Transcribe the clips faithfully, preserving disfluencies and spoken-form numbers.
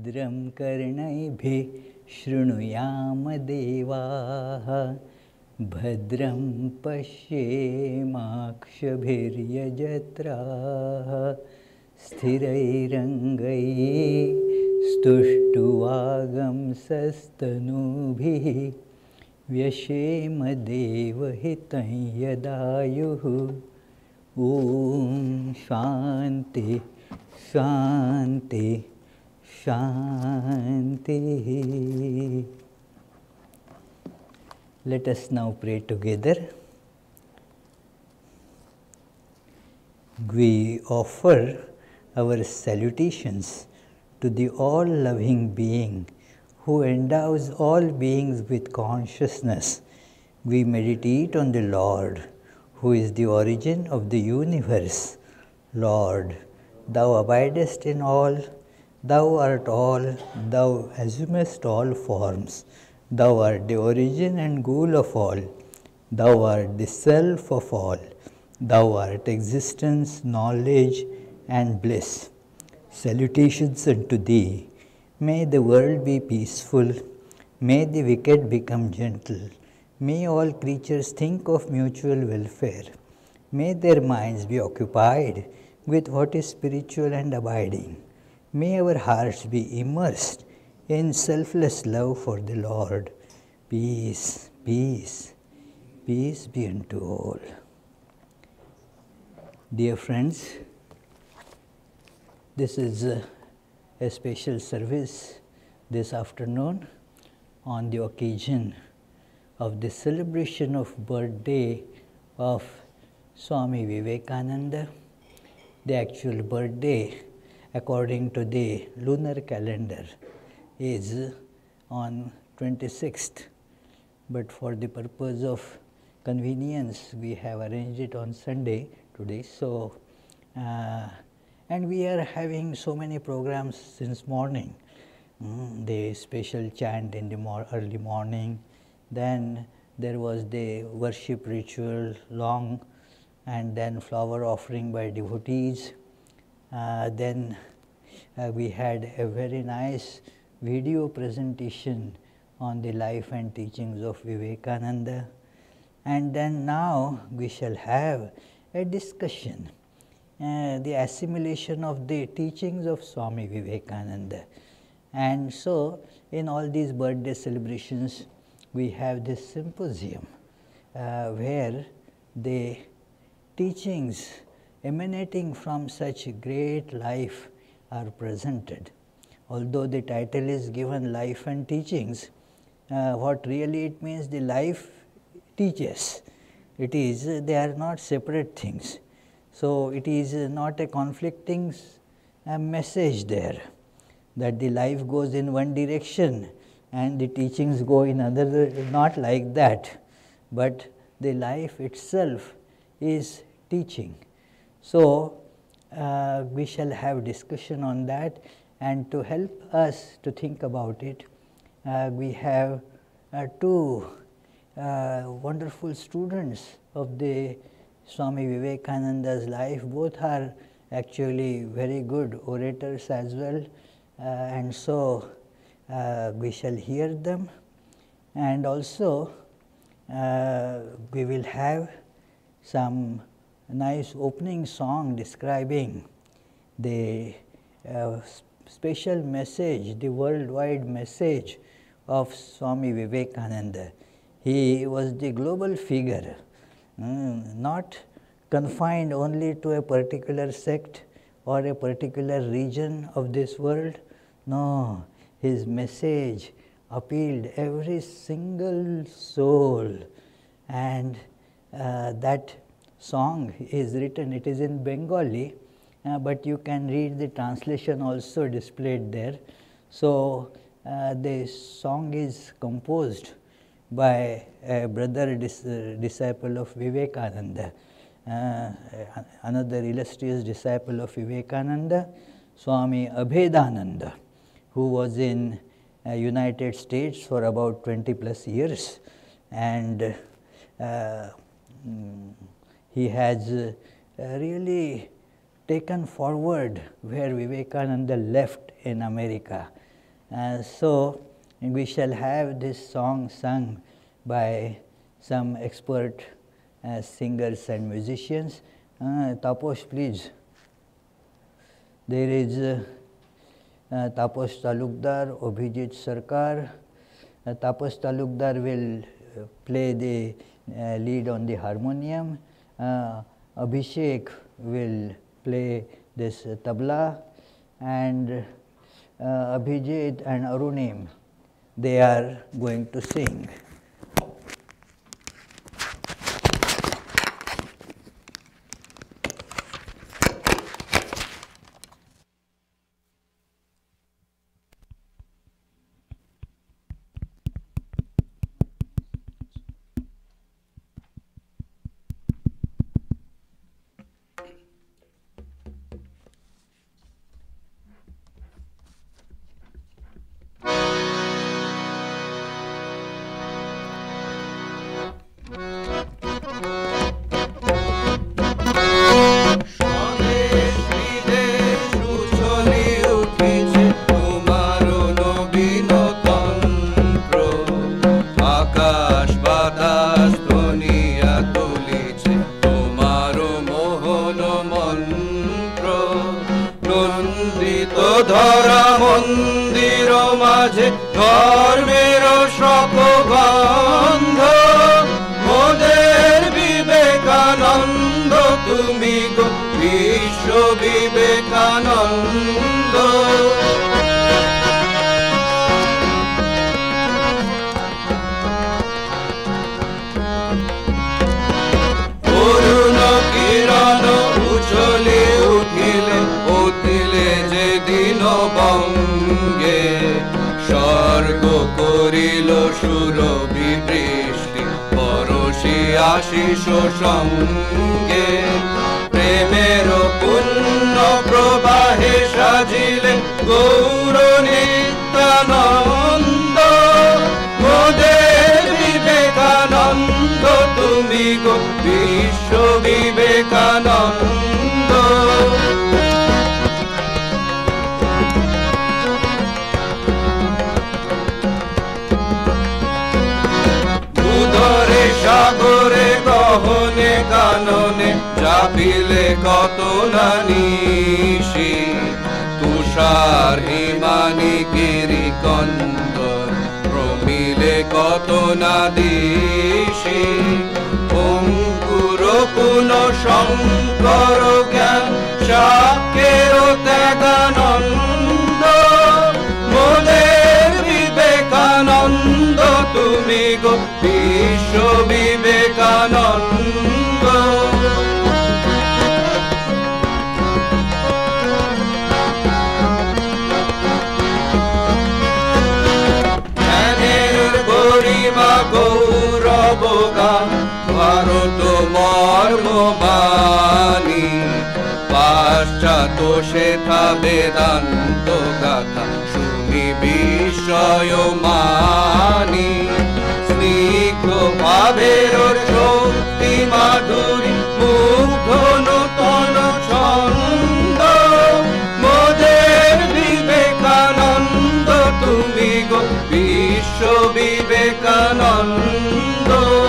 भद्रं कर्णैभिः शृणुयाम देवाः भद्रं पश्येमाक्षभिर्यजत्राः स्थिरैरङ्गैः स्तुष्टुवागंसस्तनूभिः व्यशेम देवहितं यदायुः ॐ शान्ति शान्ति शान्तिः. Let us now pray together. We offer our salutations to the all-loving being who endows all beings with consciousness. We meditate on the Lord, who is the origin of the universe. Lord, Thou abidest in all, Thou art all, Thou assumest all forms. Thou art the origin and goal of all. Thou art the self of all. Thou art existence, knowledge, and bliss. Salutations unto Thee. May the world be peaceful. May the wicked become gentle. May all creatures think of mutual welfare. May their minds be occupied with what is spiritual and abiding. May our hearts be immersed in selfless love for the Lord. Peace, peace, peace be unto all. Dear friends, this is a, a special service this afternoon on the occasion of the celebration of birthday of Swami Vivekananda. The actual birthday, according to the lunar calendar, is on twenty-sixth, but for the purpose of convenience we have arranged it on Sunday today. So uh, and we are having so many programs since morning. Mm, the special chant in the mor early morning, then there was the worship ritual long, and then flower offering by devotees. Uh, then uh, we had a very nice video presentation on the life and teachings of Vivekananda, and then now we shall have a discussion, uh, the assimilation of the teachings of Swami Vivekananda. And so in all these birthday celebrations we have this symposium uh, where the teachings emanating from such great life are presented. Although the title is given Life and Teachings, uh, what really it means, the life teaches. It is, uh, they are not separate things. So it is uh, not a conflicting uh, message there, that the life goes in one direction and the teachings go in another, not like that, but the life itself is teaching. So uh, we shall have discussion on that. And to help us to think about it, uh, we have uh, two uh, wonderful students of the Swami Vivekananda's life. Both are actually very good orators as well, uh, and so uh, we shall hear them. And also uh, we will have some nice opening song describing the uh, special message, the worldwide message of Swami Vivekananda. He was the global figure, mm, not confined only to a particular sect or a particular region of this world. No, his message appealed every single soul, and uh, that song is written, it is in Bengali, Uh, but you can read the translation also displayed there. So uh, the song is composed by a brother dis uh, disciple of Vivekananda, uh, another illustrious disciple of Vivekananda, Swami Abhedananda, who was in uh, United States for about twenty plus years, and uh, he has uh, really taken forward where Vivekananda left in America. Uh, so we shall have this song sung by some expert uh, singers and musicians. Uh, Taposh, please. There is uh, uh, Taposh Talukdar, Abhijit Sarkar. Uh, Taposh Talukdar will uh, play the uh, lead on the harmonium. Uh, Abhishek will play this uh, tabla, and uh, Abhijit and Arunim, they are going to sing. Ashis সঙ্গে প্রেমের পূর্ণ প্রবাহে সাজিলেন গৌর নিত্যানন্দ মোদের বিবেকানন্দ তুমি গো বিশ্ব বিবেকানন্দ উদরে সাগরে গহনে কাননে চাপিলে কত না নিশি তুষার হিমানি গিরি কন্দর প্রমিলে কত না দিশি অঙ্কুর পুন শঙ্কর জ্ঞান শাক্যের ত্যাগানন্দ মোদের বিবেকানন্দ তুমি গো বিশ্ব বিবেকানন্দ জ্ঞানের গরিমা গৌরব গান ভারত মর্মবাণী পাশ্চাত্য শেখা বেদান্ত গাথা শুনি বিস্ময় মানি স্নিগ্ধ ভাবের শক্তি মাধুরী মুগ্ধ নূতন ছন্দ মোদের বিবেকানন্দ তুমি গো বিশ্ব বিবেকানন্দ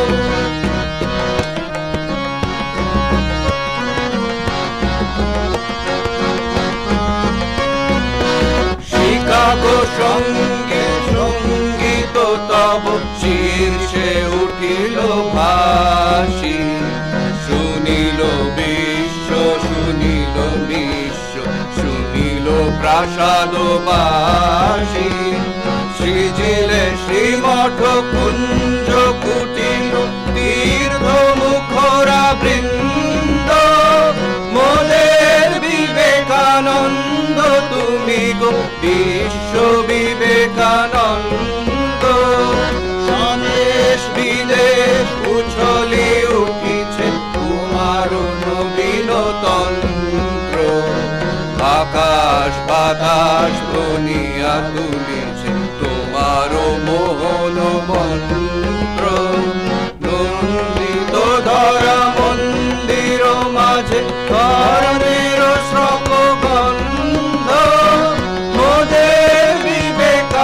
শিকাগো সঙ্গে সঙ্গীত তব শীর্ষে উঠিল ভাসি শুনিল বিশ্ব শুনিল বিশ্ব শুনিল প্রাসাদবাসী সৃজিলে শ্রীমঠ কুঞ্জ কুটিল তীর্থ মুখরা বৃন্দ মোদের বিবেকানন্দ তুমি গো বিশ্ব বিবেকানন্দ স্বদেশ বিদেশ উছলি উঠিছে তোমার নবীন তন্ত্র আকাশ বাতাস বনিয়া তুলিছে তোমার মোহন মন্ত্র নন্দিত ধরা মন্দির মাঝে ধর্মের শ্রবগন্ধ মোদের বিবেক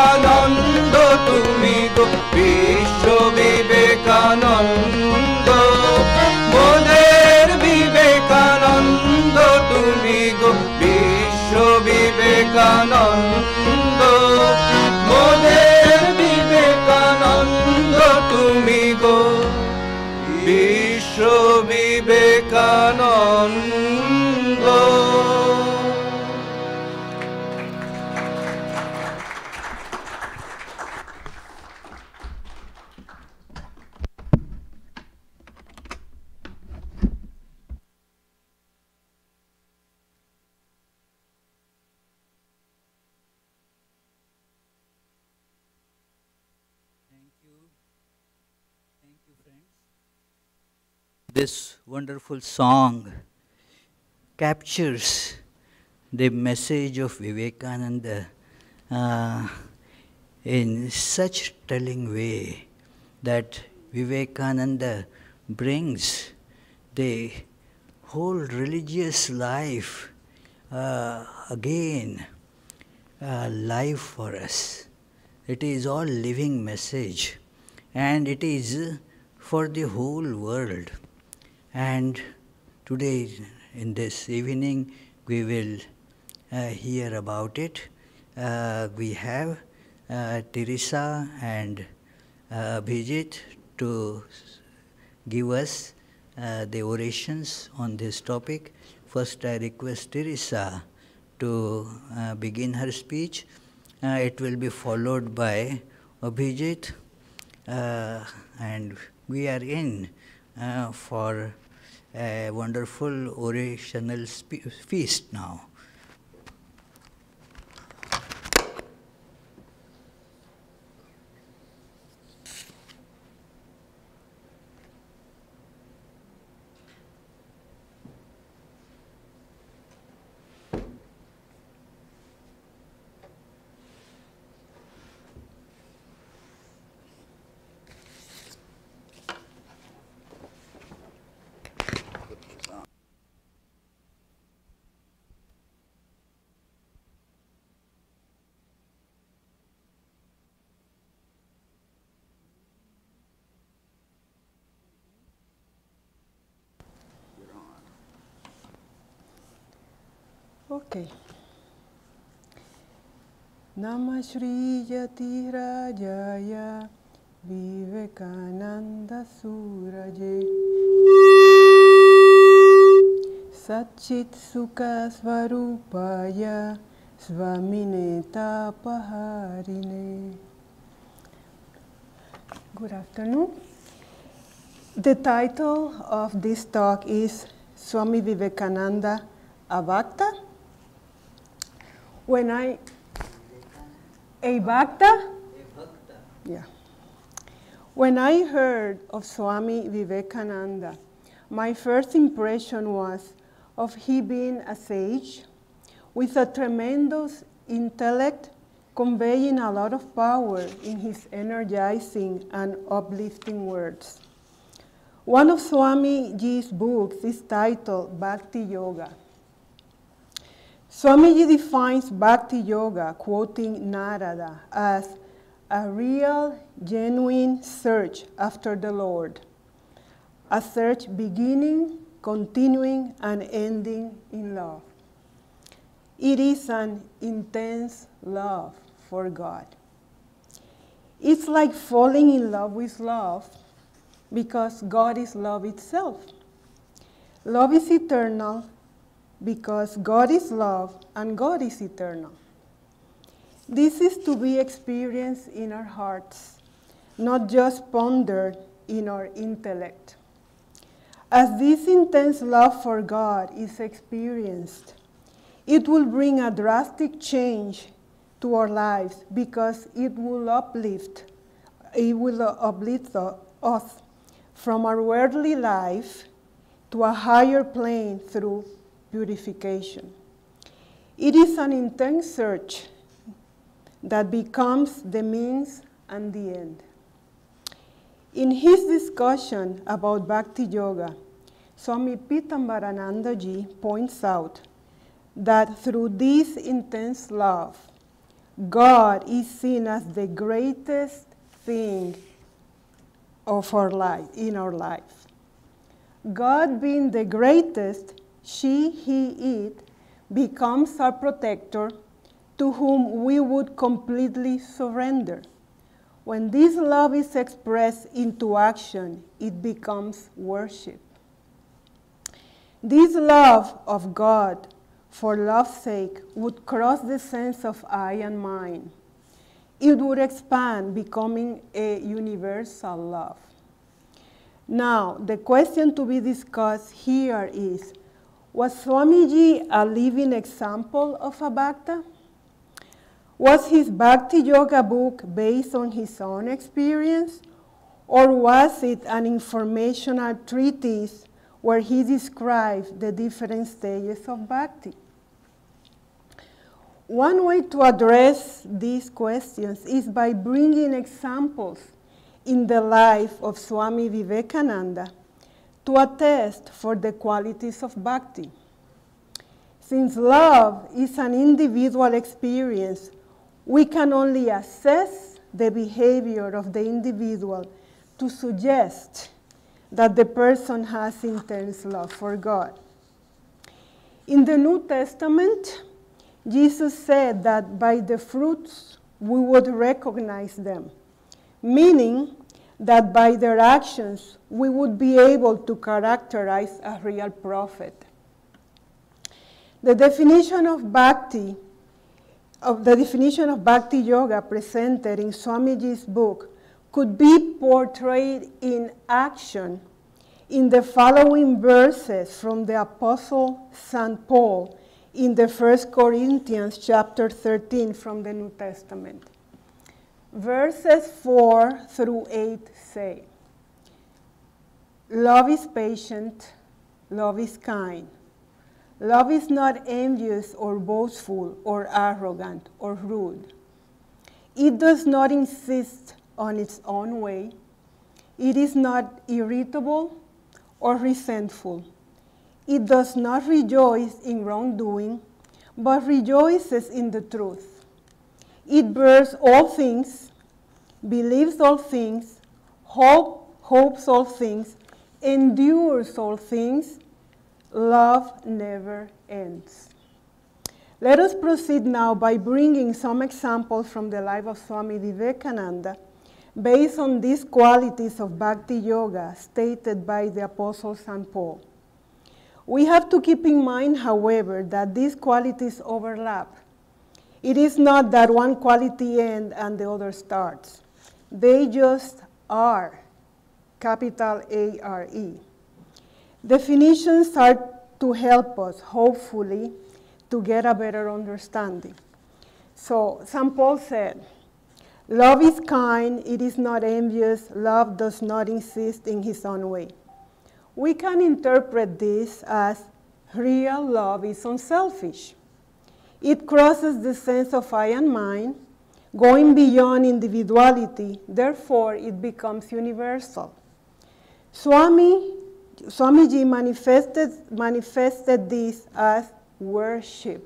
বিবেকানন্দ, মোদের বিবেকানন্দ তুমি গো, বিশ্ব Vivekananda. This wonderful song captures the message of Vivekananda uh, in such telling way that Vivekananda brings the whole religious life uh, again uh, live for us. It is all living message, and it is for the whole world. And today, in this evening, we will uh, hear about it. Uh, we have uh, Teresa and uh, Abhijit to give us uh, the orations on this topic. First, I request Teresa to uh, begin her speech. Uh, it will be followed by Abhijit, uh, and we are in uh, for a wonderful orational feast now. Okay. Namah Shri Yati Rajaya Vivekananda Suraje Satchit Sukha Svarupaya Swamine Tapaharine. Good afternoon. The title of this talk is Swami Vivekananda, a Bhakta. When I, a Bhakta? Yeah. When I heard of Swami Vivekananda, my first impression was of he being a sage with a tremendous intellect, conveying a lot of power in his energizing and uplifting words. One of Swamiji's books is titled Bhakti Yoga. Swamiji defines Bhakti Yoga, quoting Narada, as a real, genuine search after the Lord, a search beginning, continuing, and ending in love. It is an intense love for God. It's like falling in love with love, because God is love itself. Love is eternal because God is love and God is eternal. This is to be experienced in our hearts, not just pondered in our intellect. As this intense love for God is experienced, it will bring a drastic change to our lives because it will uplift, it will uplift us from our worldly life to a higher plane through purification. It is an intense search that becomes the means and the end. In his discussion about Bhakti Yoga, Swami Pitambarananda Ji points out that through this intense love, God is seen as the greatest thing of our life, in our life. God being the greatest, she, he, it, becomes our protector to whom we would completely surrender. When this love is expressed into action, it becomes worship. This love of God, for love's sake, would cross the sense of I and mine. It would expand, becoming a universal love. Now, the question to be discussed here is, was Swamiji a living example of a Bhakta? Was his Bhakti Yoga book based on his own experience? Or was it an informational treatise where he described the different stages of Bhakti? One way to address these questions is by bringing examples in the life of Swami Vivekananda to attest for the qualities of Bhakti. Since love is an individual experience, we can only assess the behavior of the individual to suggest that the person has intense love for God. In the New Testament, Jesus said that by the fruits we would recognize them, meaning that by their actions we would be able to characterize a real prophet. The definition of Bhakti, of the definition of Bhakti Yoga presented in Swamiji's book could be portrayed in action in the following verses from the Apostle Saint Paul in the First Corinthians chapter thirteen from the New Testament. Verses four through eight say, love is patient, love is kind. Love is not envious or boastful or arrogant or rude. It does not insist on its own way. It is not irritable or resentful. It does not rejoice in wrongdoing, but rejoices in the truth. It bears all things, believes all things, hope, hopes all things, endures all things. Love never ends. Let us proceed now by bringing some examples from the life of Swami Vivekananda based on these qualities of Bhakti Yoga stated by the Apostle Saint Paul. We have to keep in mind, however, that these qualities overlap. It is not that one quality ends and the other starts. They just are, capital A R E. Definitions are to help us, hopefully, to get a better understanding. So, Saint Paul said, love is kind, it is not envious, love does not insist in his own way. We can interpret this as real love is unselfish. It crosses the sense of I and mine, going beyond individuality, therefore it becomes universal. Swami, Swamiji manifested, manifested this as worship.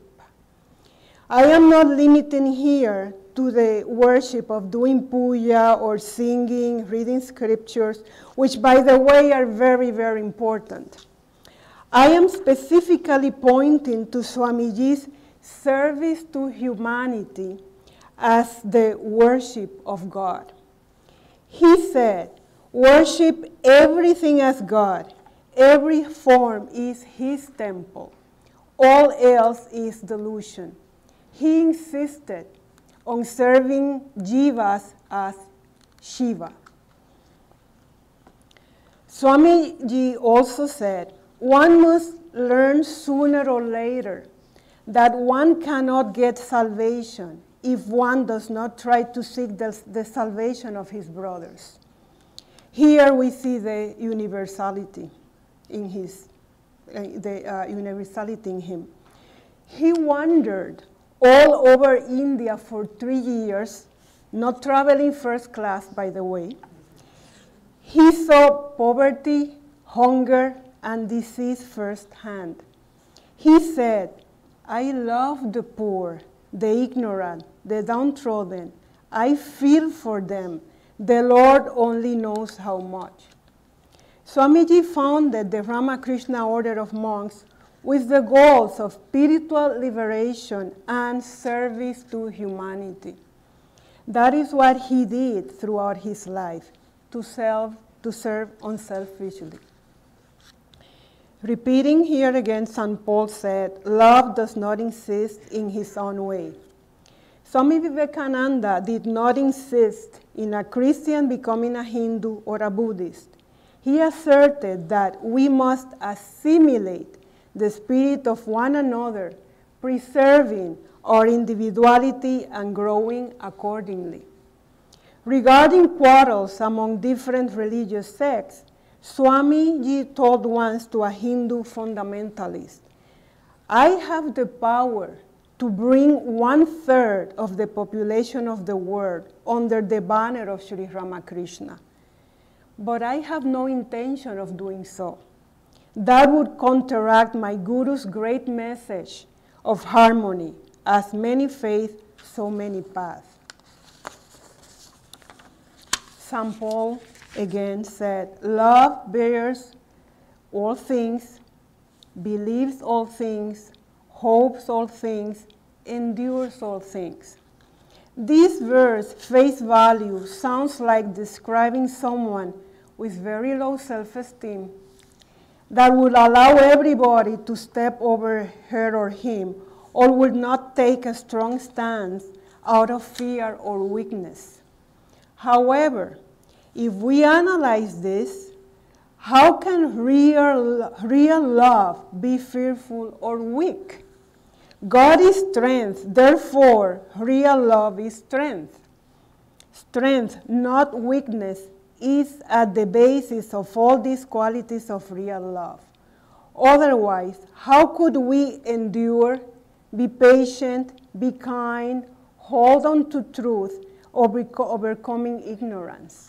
I am not limiting here to the worship of doing puja or singing, reading scriptures, which, by the way, are very, very important. I am specifically pointing to Swamiji's service to humanity as the worship of God. He said, worship everything as God. Every form is his temple. All else is delusion. He insisted on serving jivas as Shiva. Swamiji also said, one must learn sooner or later that one cannot get salvation if one does not try to seek the, the salvation of his brothers. Here we see the universality in his, uh, the uh, universality in him. He wandered all over India for three years, not traveling first class, by the way. He saw poverty, hunger, and disease firsthand. He said, I love the poor, the ignorant, the downtrodden. I feel for them. The Lord only knows how much. Swamiji founded the Ramakrishna order of monks with the goals of spiritual liberation and service to humanity. That is what he did throughout his life, to serve, to serve unselfishly. Repeating here again, Saint Paul said, love does not insist in his own way. Swami Vivekananda did not insist in a Christian becoming a Hindu or a Buddhist. He asserted that we must assimilate the spirit of one another, preserving our individuality and growing accordingly. Regarding quarrels among different religious sects, Swamiji told once to a Hindu fundamentalist, I have the power to bring one-third of the population of the world under the banner of Sri Ramakrishna, but I have no intention of doing so. That would counteract my Guru's great message of harmony, as many faiths, so many paths. Saint Paul again said, love bears all things, believes all things, hopes all things, endures all things. This verse, face value, sounds like describing someone with very low self-esteem that would allow everybody to step over her or him, or would not take a strong stance out of fear or weakness. However, if we analyze this, how can real, real love be fearful or weak? God is strength, therefore real love is strength. Strength, not weakness, is at the basis of all these qualities of real love. Otherwise, how could we endure, be patient, be kind, hold on to truth, overcoming ignorance?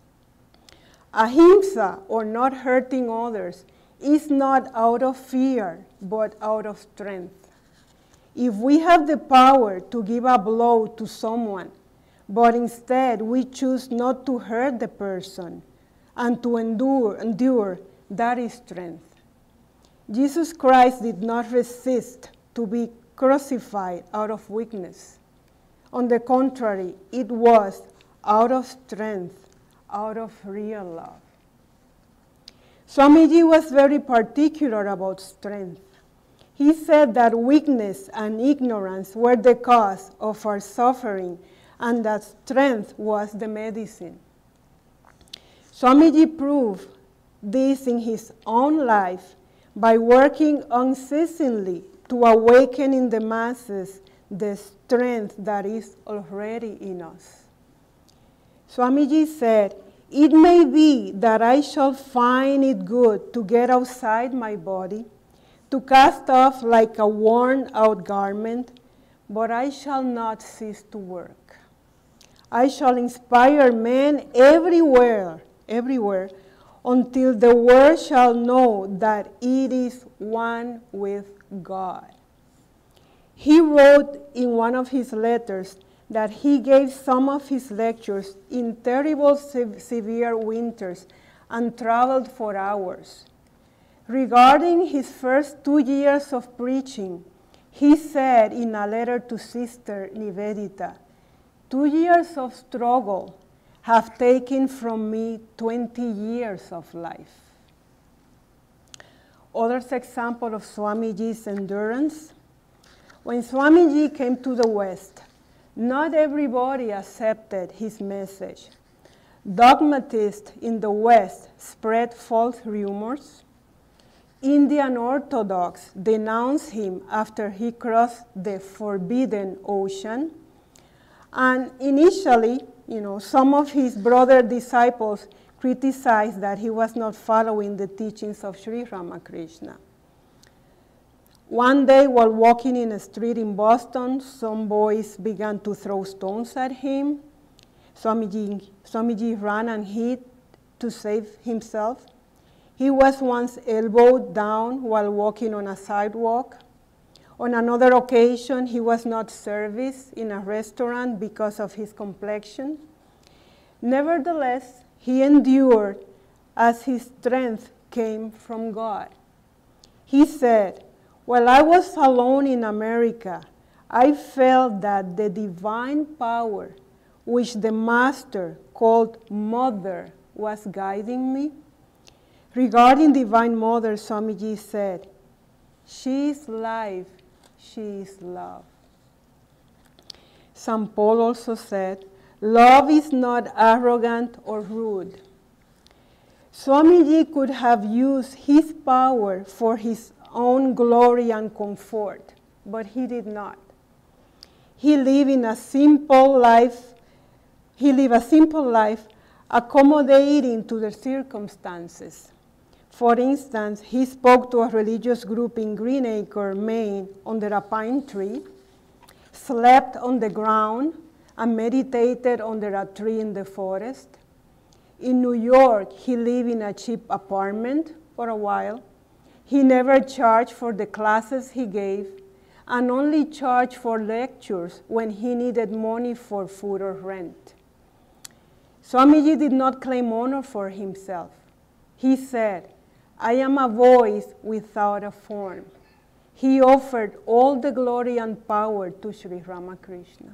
Ahimsa, or not hurting others, is not out of fear, but out of strength. If we have the power to give a blow to someone, but instead we choose not to hurt the person and to endure, endure, that is strength. Jesus Christ did not resist to be crucified out of weakness. On the contrary, it was out of strength, out of real love. Swamiji was very particular about strength. He said that weakness and ignorance were the cause of our suffering, and that strength was the medicine. Swamiji proved this in his own life by working unceasingly to awaken in the masses the strength that is already in us. Swamiji said, it may be that I shall find it good to get outside my body, to cast off like a worn-out garment, but I shall not cease to work. I shall inspire men everywhere, everywhere, until the world shall know that it is one with God. He wrote in one of his letters that he gave some of his lectures in terrible, se- severe winters and traveled for hours. Regarding his first two years of preaching, he said in a letter to Sister Nivedita, two years of struggle have taken from me twenty years of life. Other example of Swamiji's endurance. When Swamiji came to the West, not everybody accepted his message. Dogmatists in the West spread false rumors. Indian Orthodox denounced him after he crossed the forbidden ocean. And initially, you know, some of his brother disciples criticized that he was not following the teachings of Sri Ramakrishna. One day, while walking in a street in Boston, some boys began to throw stones at him. Swamiji, Swamiji ran and hid to save himself. He was once elbowed down while walking on a sidewalk. On another occasion, he was not serviced in a restaurant because of his complexion. Nevertheless, he endured as his strength came from God. He said, While I was alone in America, I felt that the divine power which the Master called Mother was guiding me. Regarding Divine Mother, Swamiji said, "She is life, she is love." Saint Paul also said, "Love is not arrogant or rude." Swamiji could have used his power for his own glory and comfort, but he did not. He lived in a simple life. He lived a simple life, accommodating to the circumstances. For instance, he spoke to a religious group in Greenacre, Maine, under a pine tree, slept on the ground, and meditated under a tree in the forest. In New York, he lived in a cheap apartment for a while. He never charged for the classes he gave, and only charged for lectures when he needed money for food or rent. Swamiji did not claim honor for himself. He said, "I am a voice without a form." He offered all the glory and power to Sri Ramakrishna.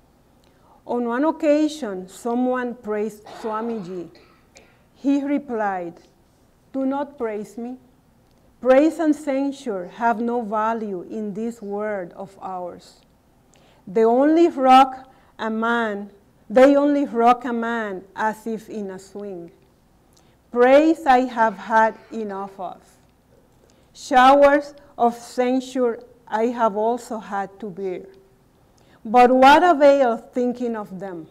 On one occasion, someone praised Swamiji. He replied, "Do not praise me. Praise and censure have no value in this world of ours. They only rock a man, they only rock a man as if in a swing. Praise I have had enough of. Showers of censure I have also had to bear. But what avail thinking of them?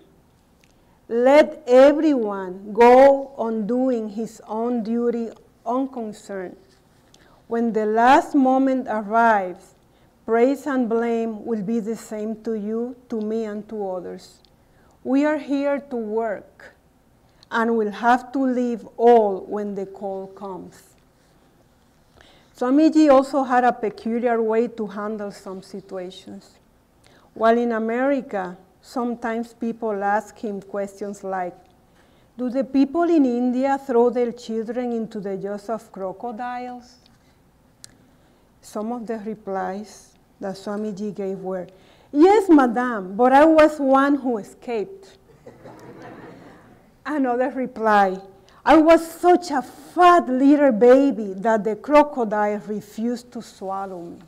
Let everyone go on doing his own duty unconcerned. When the last moment arrives, praise and blame will be the same to you, to me, and to others. We are here to work, and will have to leave all when the call comes." Swamiji also had a peculiar way to handle some situations. While in America, sometimes people ask him questions like, "Do the people in India throw their children into the jaws of crocodiles?" Some of the replies that Swamiji gave were, "Yes, madam, but I was one who escaped." Another reply, "I was such a fat little baby that the crocodile refused to swallow me."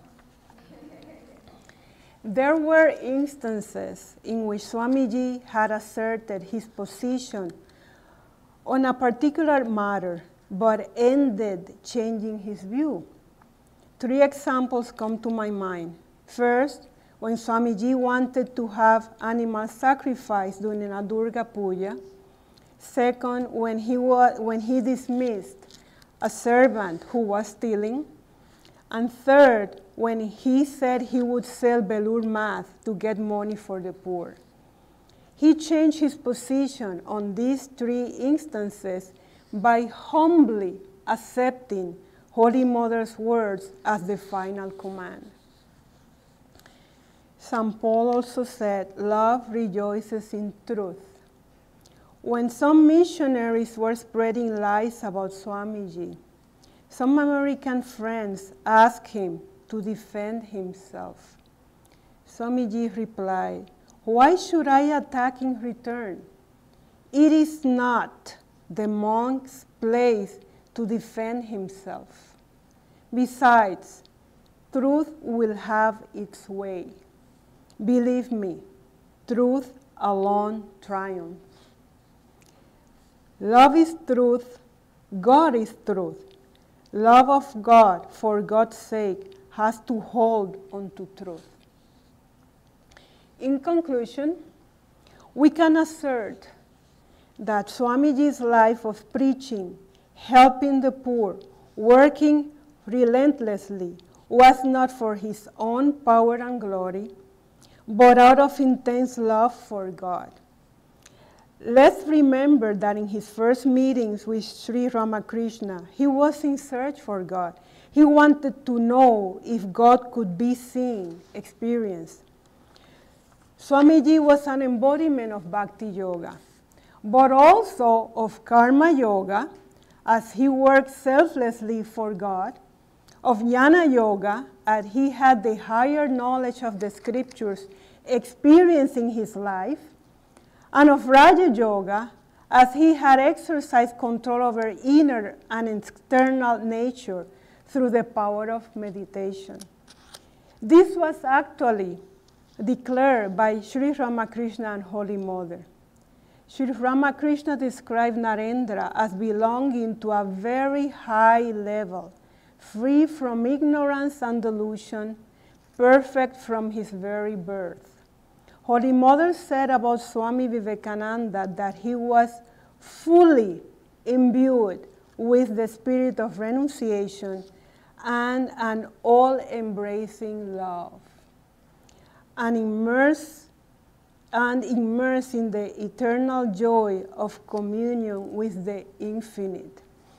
There were instances in which Swamiji had asserted his position on a particular matter, but ended changing his view. Three examples come to my mind. First, when Swamiji wanted to have animal sacrifice during a Durga Puja. Second, when he, was, when he dismissed a servant who was stealing. And third, when he said he would sell Belur math to get money for the poor. He changed his position on these three instances by humbly accepting Holy Mother's words as the final command. Saint Paul also said, "Love rejoices in truth." When some missionaries were spreading lies about Swamiji, some American friends asked him to defend himself. Swamiji replied, "Why should I attack in return? It is not the monk's place to defend himself. Besides, truth will have its way. Believe me, truth alone triumphs. Love is truth, God is truth. Love of God, for God's sake, has to hold on to truth." In conclusion, we can assert that Swamiji's life of preaching, helping the poor, working relentlessly, was not for his own power and glory, but out of intense love for God. Let's remember that in his first meetings with Sri Ramakrishna, he was in search for God. He wanted to know if God could be seen, experienced. Swamiji was an embodiment of Bhakti Yoga, but also of Karma Yoga, as he worked selflessly for God, of Jnana Yoga, as he had the higher knowledge of the scriptures experiencing his life, and of Raja Yoga, as he had exercised control over inner and external nature through the power of meditation. This was actually declared by Sri Ramakrishna and Holy Mother. Sri Ramakrishna described Narendra as belonging to a very high level, free from ignorance and delusion, perfect from his very birth. Holy Mother said about Swami Vivekananda that he was fully imbued with the spirit of renunciation and an all-embracing love, and immersed, and immersed in the eternal joy of communion with the infinite.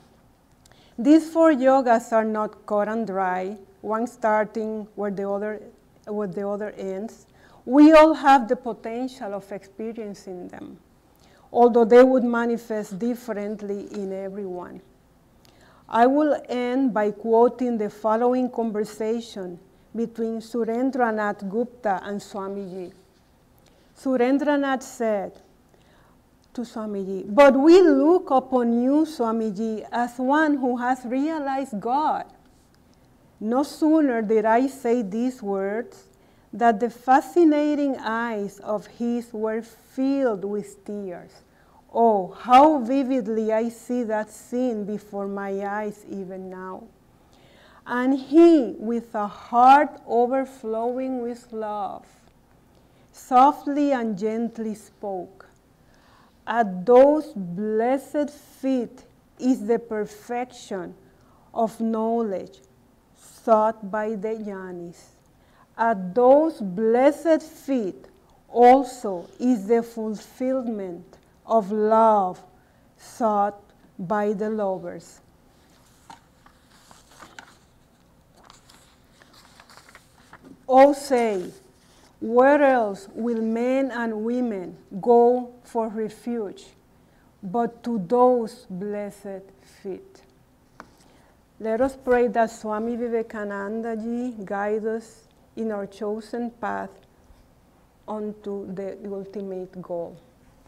These four yogas are not cut and dry, one starting where the other, where the other ends. We all have the potential of experiencing them, although they would manifest differently in everyone. I will end by quoting the following conversation between Surendranath Gupta and Swamiji. Surendranath said to Swamiji, "But we look upon you, Swamiji, as one who has realized God." No sooner did I say these words that the fascinating eyes of his were filled with tears. Oh, how vividly I see that scene before my eyes even now. And he, with a heart overflowing with love, softly and gently spoke, "At those blessed feet is the perfection of knowledge sought by the jnanis. At those blessed feet also is the fulfillment of love sought by the lovers." Oh, say, where else will men and women go for refuge but to those blessed feet? Let us pray that Swami Vivekananda ji guide us in our chosen path onto the ultimate goal.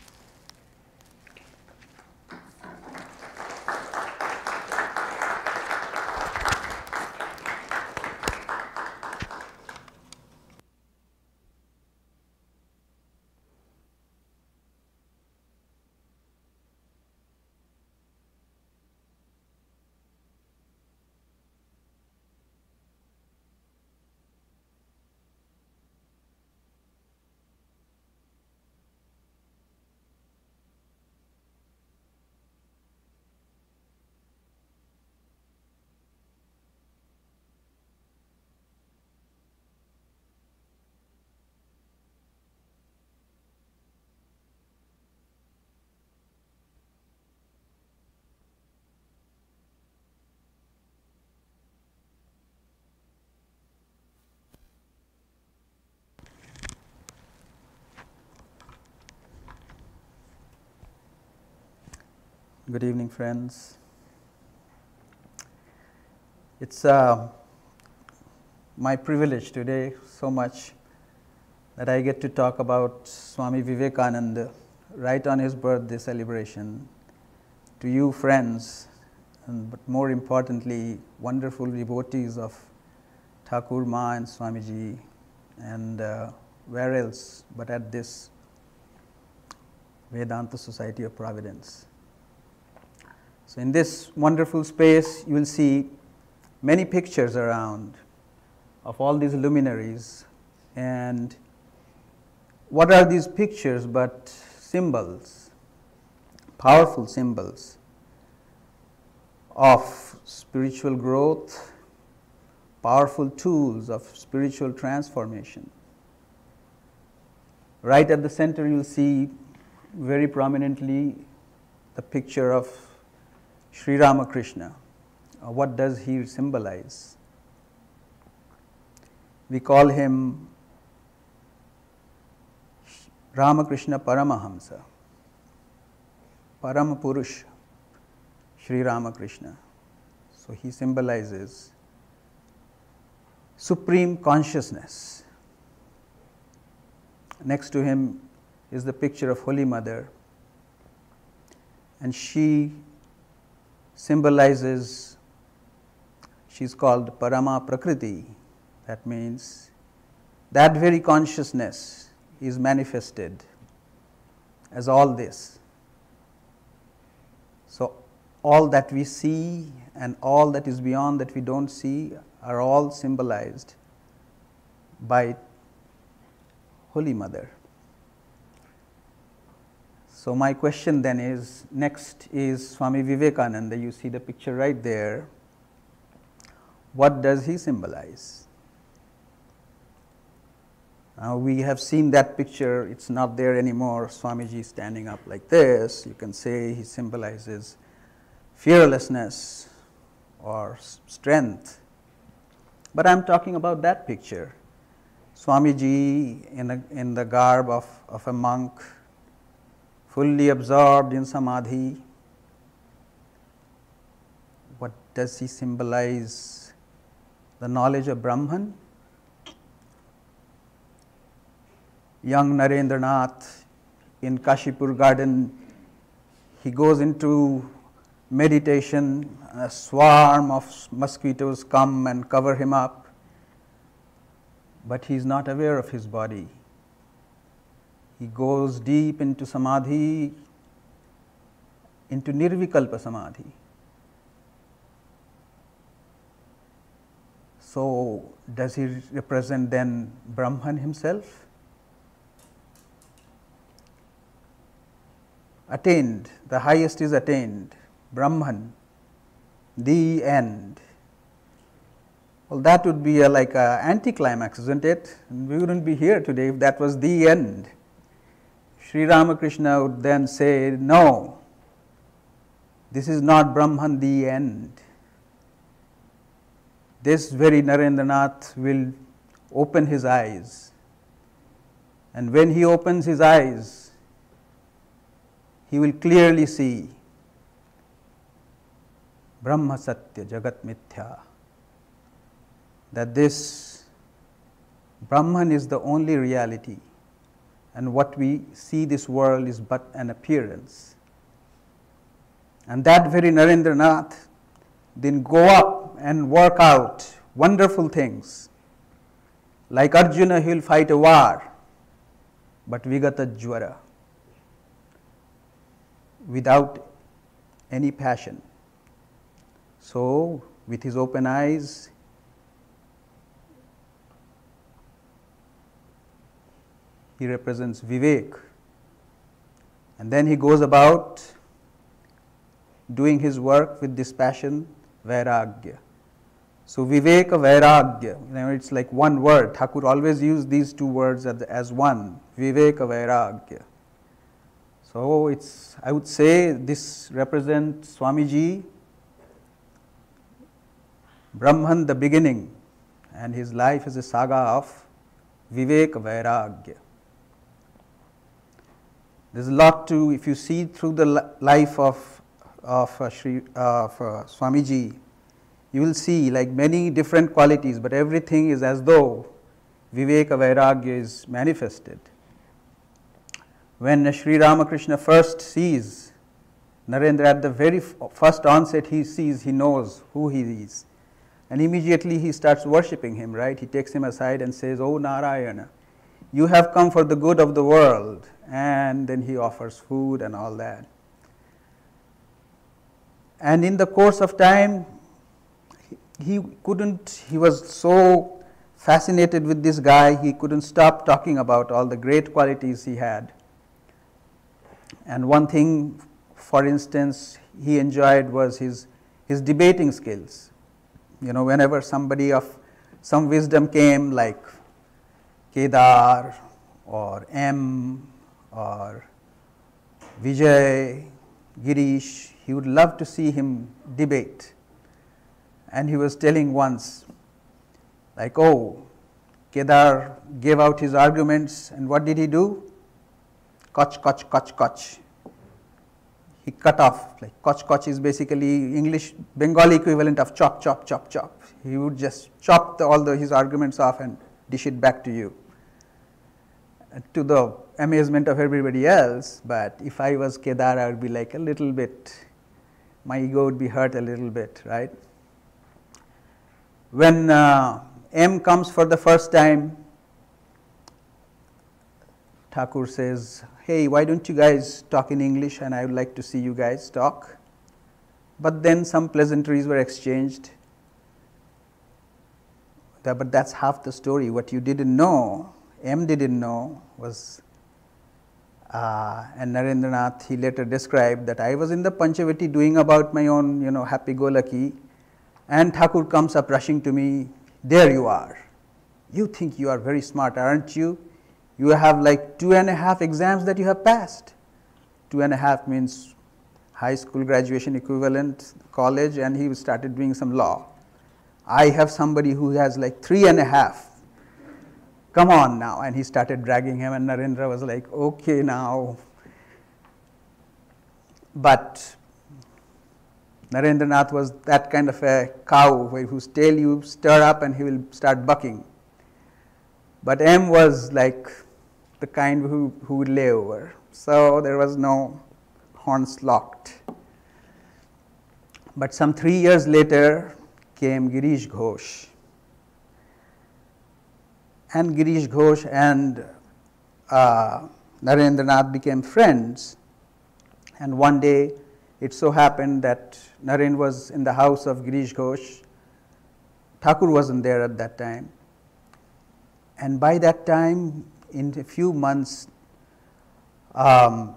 Good evening, friends. It's uh, my privilege today so much that I get to talk about Swami Vivekananda right on his birthday celebration to you friends, and but more importantly, wonderful devotees of Thakur Ma and Swamiji, and uh, where else but at this Vedanta Society of Providence. So in this wonderful space, you will see many pictures around of all these luminaries. And what are these pictures but symbols, powerful symbols of spiritual growth, powerful tools of spiritual transformation. Right at the center, you'll see very prominently the picture of Sri Ramakrishna. Uh, what does he symbolize? We call him Ramakrishna Paramahamsa, Paramapurush, Sri Ramakrishna. So he symbolizes supreme consciousness. Next to him is the picture of Holy Mother, and she symbolizes, she is called Parama Prakriti. That means that very consciousness is manifested as all this. So all that we see and all that is beyond that we don't see are all symbolized by Holy Mother. So my question then is, next is Swami Vivekananda. You see the picture right there. What does he symbolize? Now we have seen that picture, it's not there anymore. Swamiji standing up like this. You can say he symbolizes fearlessness or strength. But I am talking about that picture. Swamiji in, a, in the garb of, of a monk, fully absorbed in samadhi. What does he symbolize? The knowledge of Brahman? Young Narendranath in Kashipur garden, he goes into meditation, a swarm of mosquitoes come and cover him up, but he is not aware of his body. He goes deep into samadhi, into nirvikalpa samadhi. So does he represent then Brahman himself? Attained, the highest is attained, Brahman, the end. Well, that would be a, like an anticlimax, isn't it? And we wouldn't be here today if that was the end. Sri Ramakrishna would then say, no, this is not Brahman, the end. This very Narendranath will open his eyes, and when he opens his eyes, he will clearly see Brahma Satya Jagat Mithya, that this Brahman is the only reality, and what we see this world is but an appearance. And that very Narendranath then go up and work out wonderful things. Like Arjuna, he will fight a war, but Vigata Jwara, without any passion. So, with his open eyes, he represents Vivek. And then he goes about doing his work with this passion, Vairagya. So, Viveka Vairagya, you know, it's like one word. Thakur always used these two words as, as one, Viveka Vairagya. So, it's, I would say this represents Swamiji, Brahman the beginning, and his life is a saga of Vivek Vairagya. There's a lot to, if you see through the life of, of, uh, Shri, uh, of uh, Swamiji, you will see like many different qualities, but everything is as though Viveka Vairagya is manifested. When Sri Ramakrishna first sees Narendra, at the very first onset he sees, he knows who he is. And immediately he starts worshipping him, right? He takes him aside and says, "Oh Narayana, you have come for the good of the world." And then he offers food and all that. And in the course of time, he couldn't, he was so fascinated with this guy, he couldn't stop talking about all the great qualities he had. And one thing, for instance, he enjoyed was his, his debating skills. You know, whenever somebody of some wisdom came, like Kedar or M or Vijay, Girish, he would love to see him debate. And he was telling once, like, oh, Kedar gave out his arguments, and what did he do? Kach, kach, kach, kach. he cut off, like koch koch is basically English Bengali equivalent of chop chop chop chop. He would just chop the, all the, his arguments off and dish it back to you, uh, to the amazement of everybody else. But if I was Kedar, I would be like a little bit, my ego would be hurt a little bit, right? When uh, M comes for the first time, Thakur says, hey, why don't you guys talk in English, and I would like to see you guys talk. But then some pleasantries were exchanged. That, but that's half the story. What you didn't know, M didn't know, was, uh, and Narendranath, he later described that I was in the Panchavati doing about my own, you know, happy-go-lucky, and Thakur comes up rushing to me, there you are. You think you are very smart, aren't you? You have like two and a half exams that you have passed. Two and a half means high school graduation equivalent, college, and he started doing some law. I have somebody who has like three and a half. Come on now. And he started dragging him, and Narendra was like, okay now. But Narendranath was that kind of a cow whose tail you stir up and he will start bucking. But M was like the kind who, who would lay over. So there was no horns locked. But some three years later came Girish Ghosh. And Girish Ghosh and uh, Narendranath became friends. And one day it so happened that Naren was in the house of Girish Ghosh. Thakur wasn't there at that time. And by that time, in a few months, um,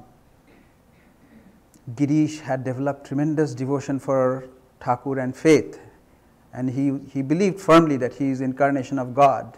Girish had developed tremendous devotion for Thakur and faith. And he, he believed firmly that he is incarnation of God.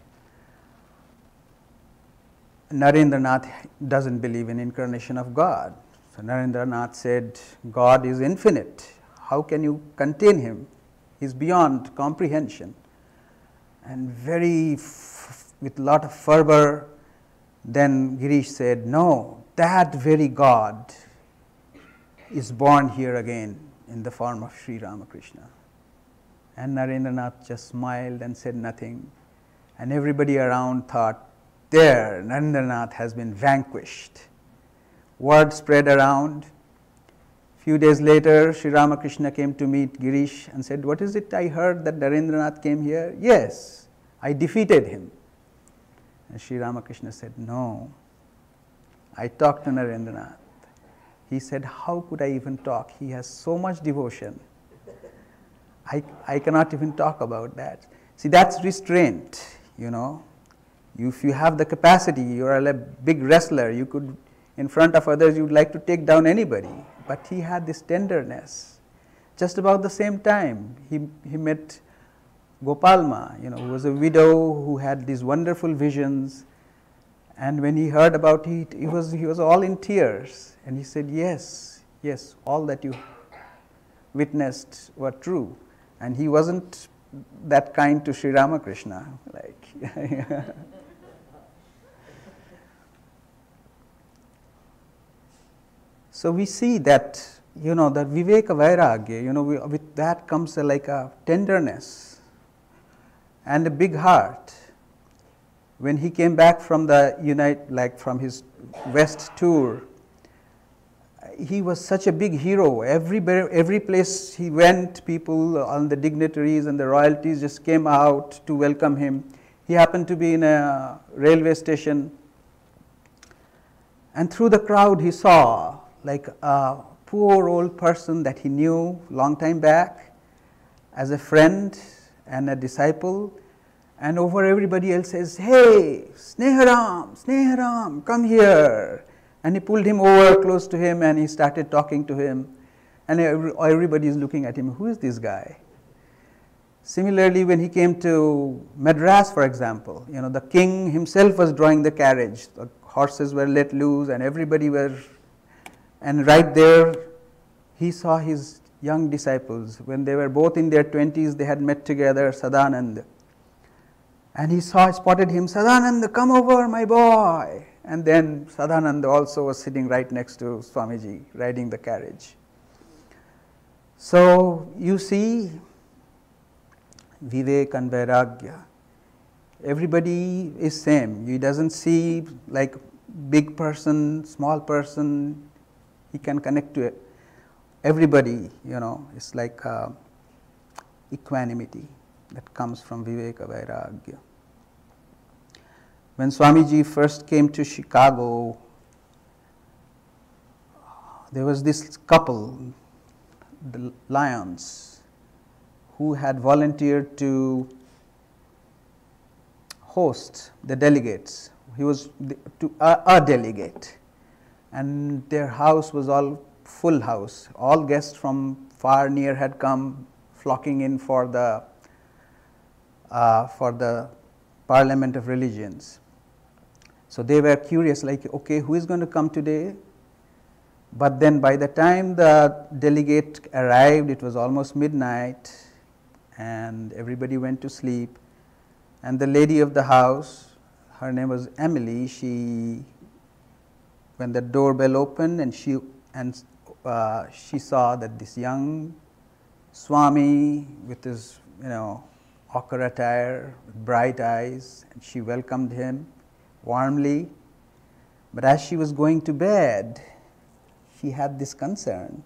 Narendranath doesn't believe in incarnation of God. So Narendranath said, God is infinite. How can you contain him? He is beyond comprehension. And very, f with a lot of fervor, then Girish said, no, that very God is born here again in the form of Sri Ramakrishna. And Narendranath just smiled and said nothing. And everybody around thought, there, Narendranath has been vanquished. Word spread around. Few days later, Sri Ramakrishna came to meet Girish and said, what is it I heard that Narendranath came here? Yes, I defeated him. And Sri Ramakrishna said, no, I talked to Narendranath. He said, how could I even talk? He has so much devotion. I, I cannot even talk about that. See, that's restraint, you know. You, if you have the capacity, you are a big wrestler, you could, in front of others, you would like to take down anybody. But he had this tenderness. Just about the same time, he, he met Gopalma, you know, who was a widow who had these wonderful visions. And when he heard about it, he was, he was all in tears. And he said, yes, yes, all that you witnessed were true. And he wasn't that kind to Sri Ramakrishna. Like so we see that, you know, that Viveka Vairagya, you know, we, with that comes a, like a tenderness and a big heart. When he came back from the Unite, like from his West tour, he was such a big hero. Every, every place he went, people on the dignitaries and the royalties just came out to welcome him. He happened to be in a railway station, and through the crowd he saw like a poor old person that he knew long time back as a friend and a disciple, and over everybody else says, hey, Sneharam, Sneharam, come here. And he pulled him over close to him and he started talking to him, and every, everybody is looking at him, who is this guy? Similarly, when he came to Madras, for example, you know, the king himself was drawing the carriage, the horses were let loose and everybody were, and right there he saw his young disciples. When they were both in their twenties, they had met together, Sadananda. And he saw, spotted him, Sadananda, come over, my boy. And then Sadhananda also was sitting right next to Swamiji, riding the carriage. So you see, Vivek and Vairagya, everybody is same. He doesn't see like big person, small person. He can connect to it. Everybody, you know, it's like uh, equanimity that comes from Viveka Vairagya. When Swamiji first came to Chicago, there was this couple, the Lyons, who had volunteered to host the delegates. He was the, to, uh, a delegate, and their house was all full house. All guests from far near had come flocking in for the uh, for the Parliament of Religions. So they were curious, like, okay, who is going to come today? But then by the time the delegate arrived, it was almost midnight, and everybody went to sleep. And the lady of the house, her name was Emily, she, when the doorbell opened, and she and uh, she saw that this young Swami with his, you know, ochre attire, with bright eyes, and she welcomed him warmly. But as she was going to bed, she had this concern.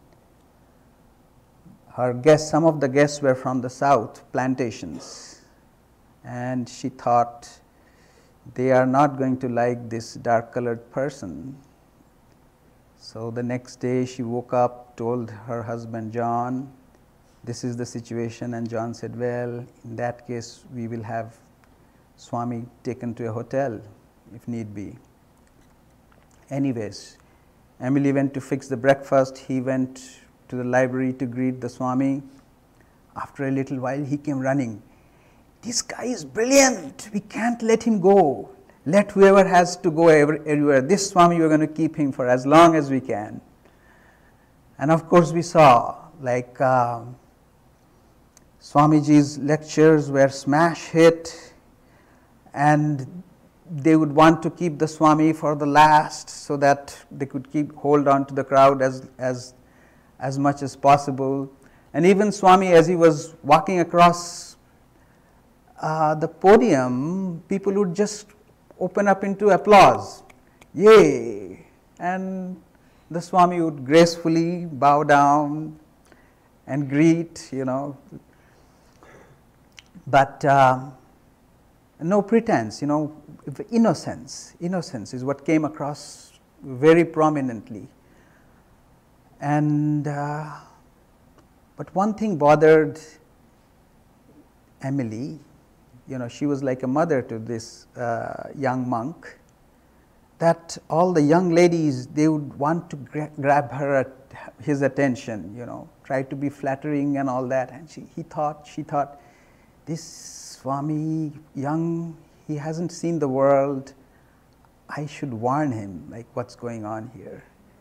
Her guests, some of the guests were from the south plantations, and she thought they are not going to like this dark colored person. So the next day she woke up, told her husband John, this is the situation, and John said, well, in that case we will have Swami taken to a hotel if need be. Anyways, Emily went to fix the breakfast, he went to the library to greet the Swami. After a little while he came running. This guy is brilliant, we can't let him go. Let whoever has to go everywhere. This Swami, we are going to keep him for as long as we can. And of course we saw, like uh, Swamiji's lectures were smash hit, and they would want to keep the Swami for the last so that they could keep hold on to the crowd as, as, as much as possible. And even Swami, as he was walking across uh, the podium, people would just open up into applause, yay, and the Swami would gracefully bow down and greet, you know, but uh, no pretense, you know, innocence, innocence is what came across very prominently. And uh, but one thing bothered Emily, you know, she was like a mother to this uh, young monk, that all the young ladies, they would want to gra grab her at his attention, you know, try to be flattering and all that. And she, he thought, she thought, this Swami, young, he hasn't seen the world, I should warn him, like, what's going on here.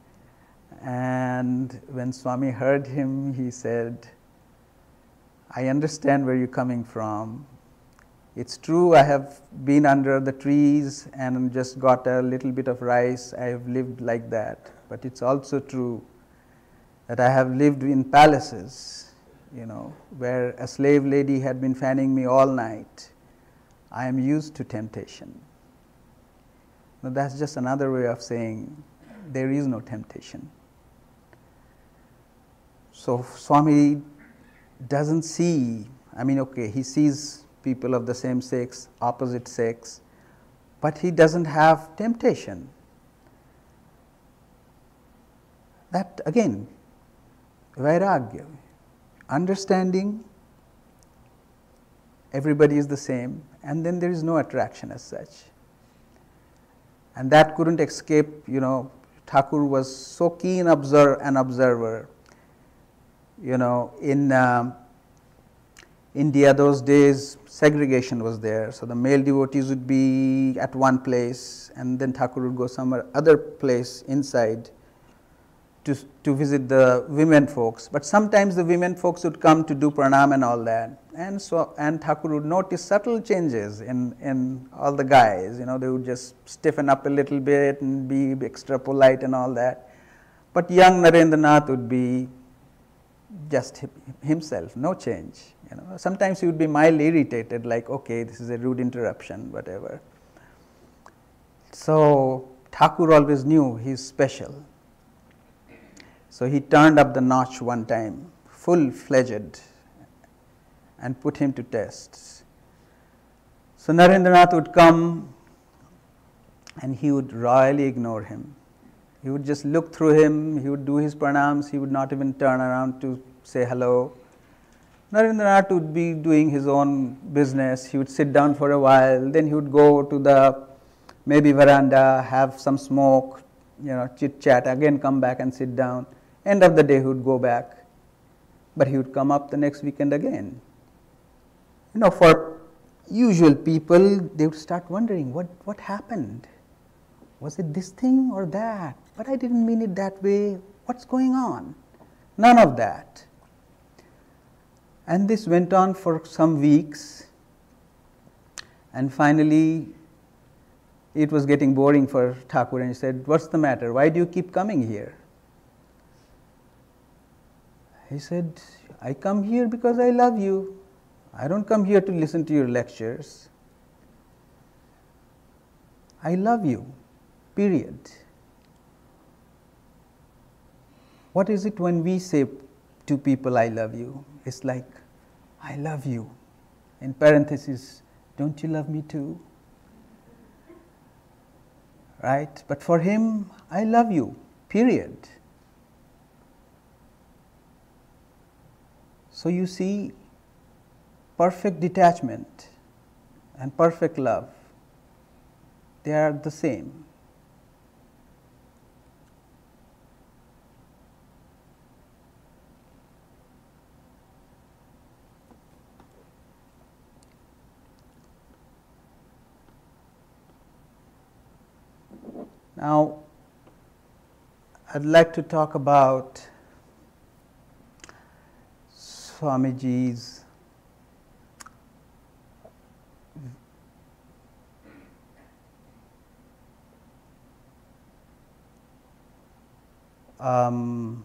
And when Swami heard him, he said, I understand where you're coming from. It's true, I have been under the trees and just got a little bit of rice. I have lived like that. But it's also true that I have lived in palaces, you know, where a slave lady had been fanning me all night. I am used to temptation. Now, that's just another way of saying there is no temptation. So Swami doesn't see, I mean, okay, he sees people of the same sex, opposite sex, but he doesn't have temptation. That again, Vairagya, understanding everybody is the same, and then there is no attraction as such. And that couldn't escape, you know, Thakur was so keen observer, an observer. You know, in um, India those days, segregation was there. So the male devotees would be at one place, and then Thakur would go somewhere other place inside. to, to visit the women folks, but sometimes the women folks would come to do pranam and all that. And so, and Thakur would notice subtle changes in, in all the guys, you know, they would just stiffen up a little bit and be extra polite and all that. But young Narendranath would be just himself, no change. You know, sometimes he would be mildly irritated, like, okay, this is a rude interruption, whatever. So Thakur always knew he's special. So he turned up the notch one time, full-fledged, and put him to tests. So Narendranath would come and he would royally ignore him. He would just look through him, he would do his pranams, he would not even turn around to say hello. Narendranath would be doing his own business, he would sit down for a while, then he would go to the maybe veranda, have some smoke, you know, chit chat, again come back and sit down. End of the day he would go back, but he would come up the next weekend again. You know, for usual people, they would start wondering, what, what happened? Was it this thing or that? But I didn't mean it that way. What's going on? None of that. And this went on for some weeks, and finally it was getting boring for Thakur, and he said, what's the matter? Why do you keep coming here? He said, I come here because I love you. I don't come here to listen to your lectures. I love you, period. What is it when we say to people, I love you? It's like, I love you. In parentheses, don't you love me too? Right? But for him, I love you, period. So you see, perfect detachment and perfect love, they are the same. Now, I'd like to talk about Swamiji's um,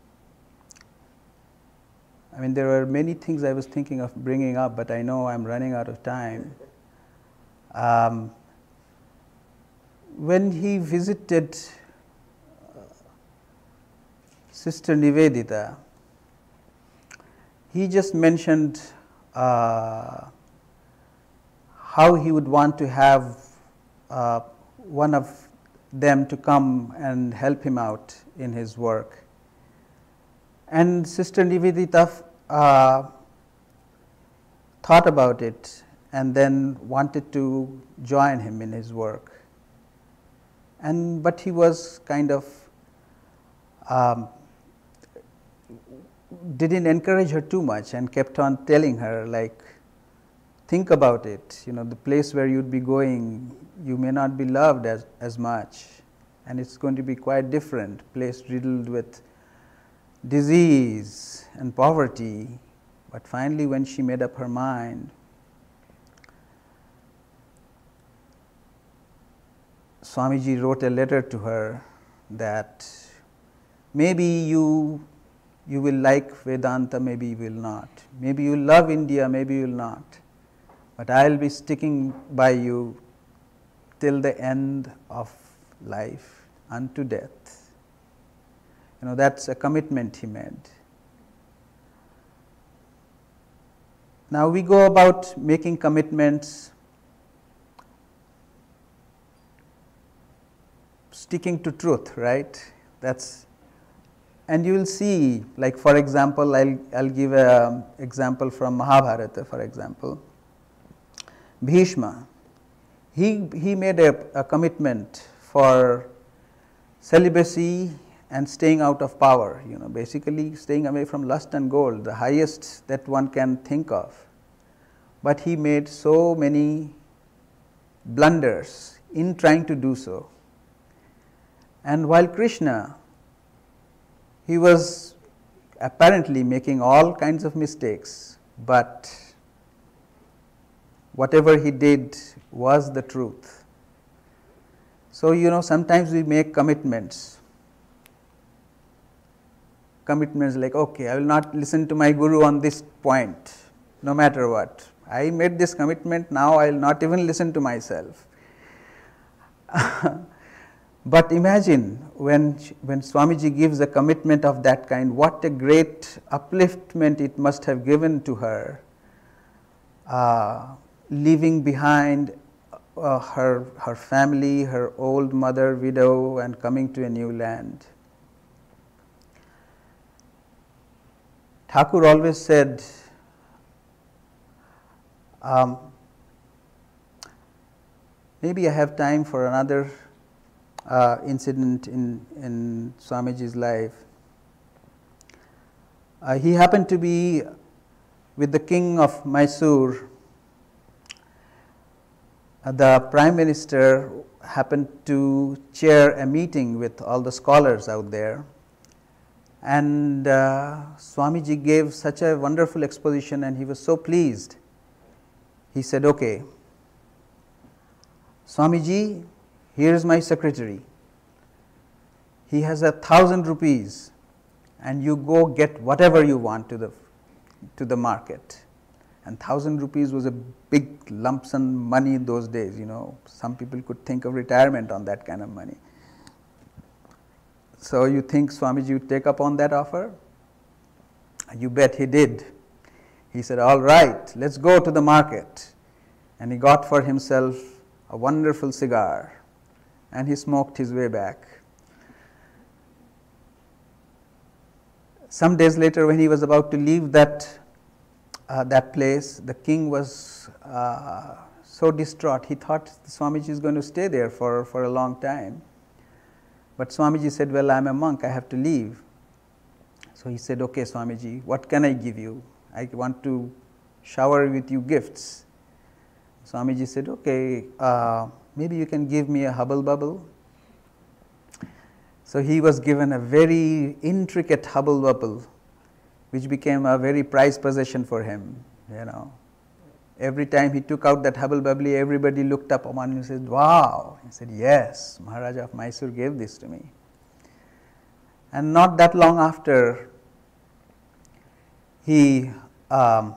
I mean, there were many things I was thinking of bringing up, but I know I'm running out of time. Um, when he visited uh, Sister Nivedita, he just mentioned uh, how he would want to have uh, one of them to come and help him out in his work. And Sister Nivedita uh, thought about it and then wanted to join him in his work. And but he was kind of um, didn't encourage her too much and kept on telling her, like, think about it, you know, the place where you'd be going, you may not be loved as, as much, and it's going to be quite different, place riddled with disease and poverty. But finally, when she made up her mind, Swamiji wrote a letter to her that maybe you you will like Vedanta, maybe you will not. Maybe you love India, maybe you will not. But I will be sticking by you till the end of life, unto death. You know, that's a commitment he made. Now we go about making commitments, sticking to truth, right? That's, and you will see, like for example, I'll, I'll give an example from Mahabharata, for example. Bhishma, he, he made a, a commitment for celibacy and staying out of power, you know, basically staying away from lust and gold, the highest that one can think of. But he made so many blunders in trying to do so. And while Krishna, he was apparently making all kinds of mistakes, but whatever he did was the truth. So, you know, sometimes we make commitments. Commitments like, okay, I will not listen to my guru on this point, no matter what. I made this commitment, now I will not even listen to myself. But imagine when, when Swamiji gives a commitment of that kind, what a great upliftment it must have given to her, uh, leaving behind uh, her, her family, her old mother, widow, and coming to a new land. Thakur always said, um, maybe I have time for another uh, incident in, in Swamiji's life. Uh, he happened to be with the king of Mysore. Uh, the prime minister happened to chair a meeting with all the scholars out there. And uh, Swamiji gave such a wonderful exposition and he was so pleased. He said, okay, Swamiji, here is my secretary. He has a thousand rupees and you go get whatever you want to the, to the market. And thousand rupees was a big lump sum money in those days, you know. Some people could think of retirement on that kind of money. So you think Swamiji would take up on that offer? You bet he did. He said, all right, let's go to the market. And he got for himself a wonderful cigar and he smoked his way back. Some days later, when he was about to leave that, uh, that place, the king was uh, so distraught. He thought Swamiji is going to stay there for, for a long time. But Swamiji said, well, I am a monk, I have to leave. So he said, okay, Swamiji, what can I give you? I want to shower with you gifts. Swamiji said, okay, uh, maybe you can give me a hubble bubble. So he was given a very intricate hubble bubble, which became a very prized possession for him, you know. Every time he took out that hubble bubble, everybody looked up upon him and said, wow. He said, yes, Maharaja of Mysore gave this to me. And not that long after, he um,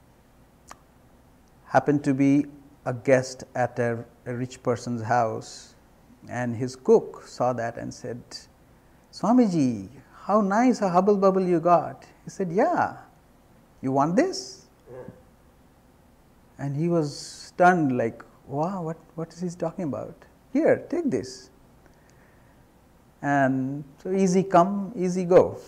happened to be a guest at a, a rich person's house, and his cook saw that and said, Swamiji, how nice a hubble bubble you got. He said, yeah, you want this? And he was stunned, like, wow, what, what is he talking about? Here, take this. And so easy come, easy go.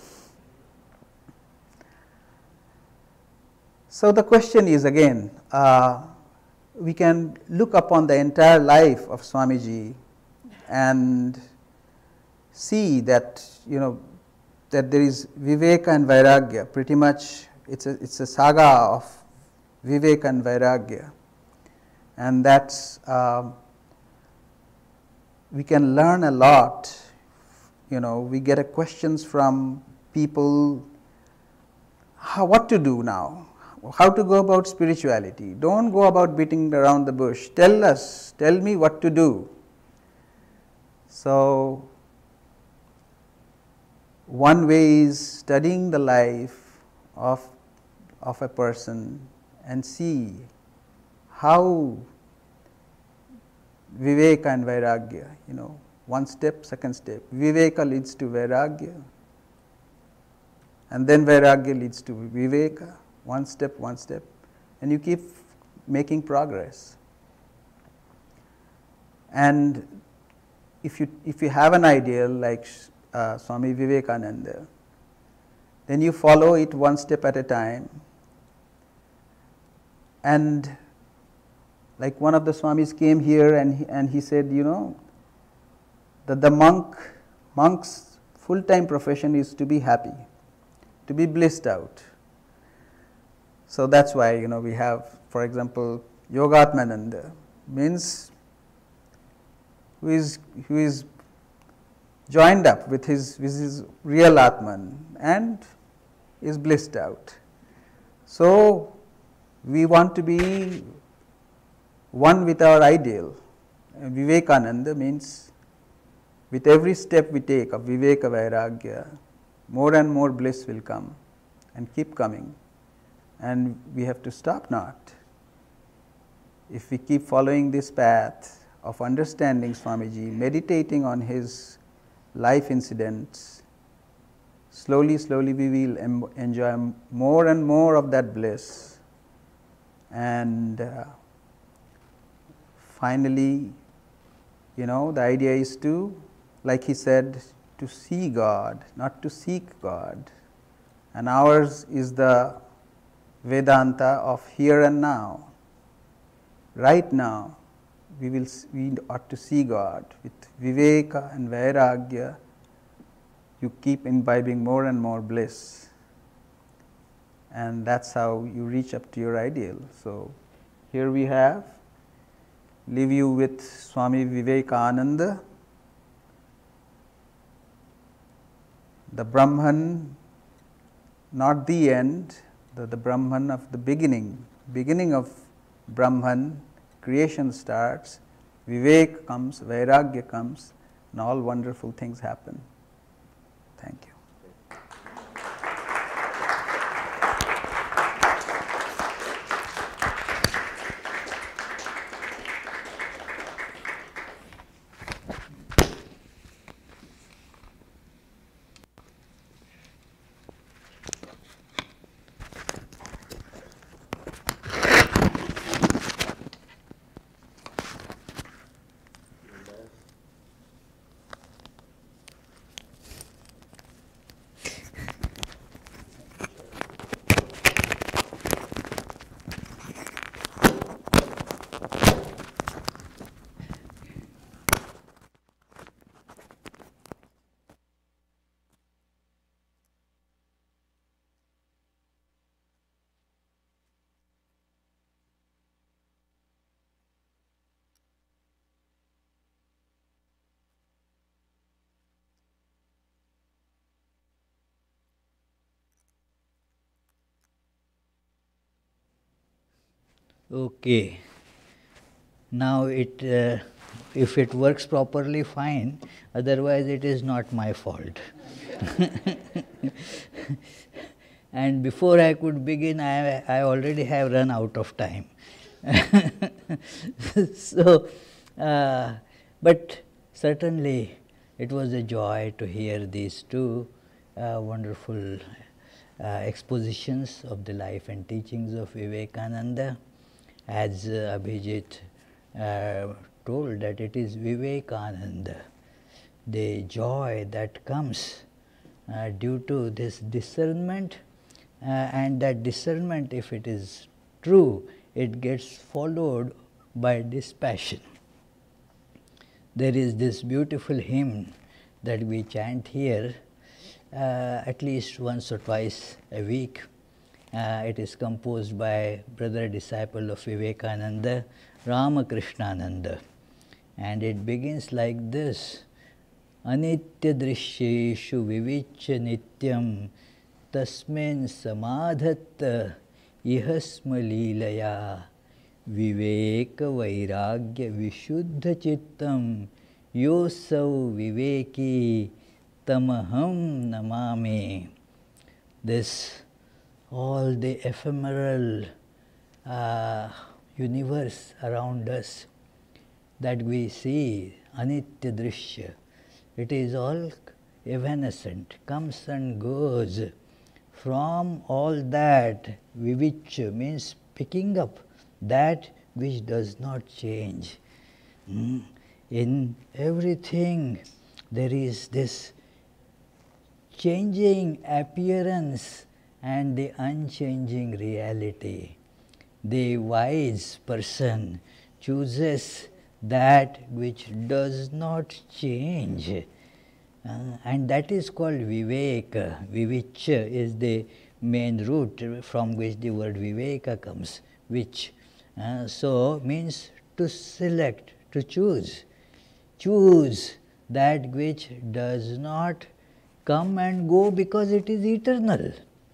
So the question is again, uh, we can look upon the entire life of Swamiji and see that, you know, that there is Viveka and Vairagya. Pretty much it's a, it's a saga of Viveka and Vairagya. And that's, uh, we can learn a lot. You know, we get a questions from people, how, what to do now? How to go about spirituality? Don't go about beating around the bush. Tell us, tell me what to do. So, one way is studying the life of, of a person and see how Viveka and Vairagya, you know, one step, second step. Viveka leads to Vairagya, and then Vairagya leads to Viveka. One step, one step, and you keep making progress. And if you, if you have an ideal like uh, Swami Vivekananda, then you follow it one step at a time. And like one of the Swamis came here and he, and he said, you know, that the monk, monk's full-time profession is to be happy, to be blissed out. So that's why, you know, we have, for example, Yogatmananda, means who is, who is joined up with his, with his real Atman and is blissed out. So, we want to be one with our ideal. And Vivekananda means with every step we take of Viveka Vairagya, more and more bliss will come and keep coming, and we have to stop not. If we keep following this path of understanding Swamiji, meditating on his life incidents, slowly, slowly we will em enjoy more and more of that bliss, and uh, finally, you know, the idea is to, like he said, to see God, not to seek God. And ours is the Vedanta of here and now. Right now, we will we ought to see God with Viveka and Vairagya. You keep imbibing more and more bliss, and that's how you reach up to your ideal. So, here we have, leave you with Swami Vivekananda, the Brahman, not the end, the, the Brahman of the beginning, beginning of Brahman, creation starts, Vivek comes, Vairagya comes, and all wonderful things happen. Thank you. Okay. Now it, uh, if it works properly, fine. Otherwise, it is not my fault. And before I could begin, I, I already have run out of time. So, uh, but certainly it was a joy to hear these two uh, wonderful uh, expositions of the life and teachings of Vivekananda. As uh, Abhijit uh, told, that it is Vivekananda, the joy that comes uh, due to this discernment, uh, and that discernment, if it is true, it gets followed by dispassion. There is this beautiful hymn that we chant here uh, at least once or twice a week. Uh, it is composed by brother disciple of Vivekananda, Ramakrishnananda, and it begins like this: Anitya drishyeshu viviccha nityam tasmin samadhatta ihasma leelaya viveka vairagya vishuddha chittam yosau viveki tamaham namami. This, all the ephemeral uh, universe around us that we see, anitya drishya, it is all evanescent, comes and goes. From all that, viviccha means picking up that which does not change. Mm. In everything there is this changing appearance and the unchanging reality. The wise person chooses that which does not change, uh, and that is called viveka. Viviccha is the main root from which the word viveka comes, which uh, so means to select, to choose. Choose that which does not come and go because it is eternal.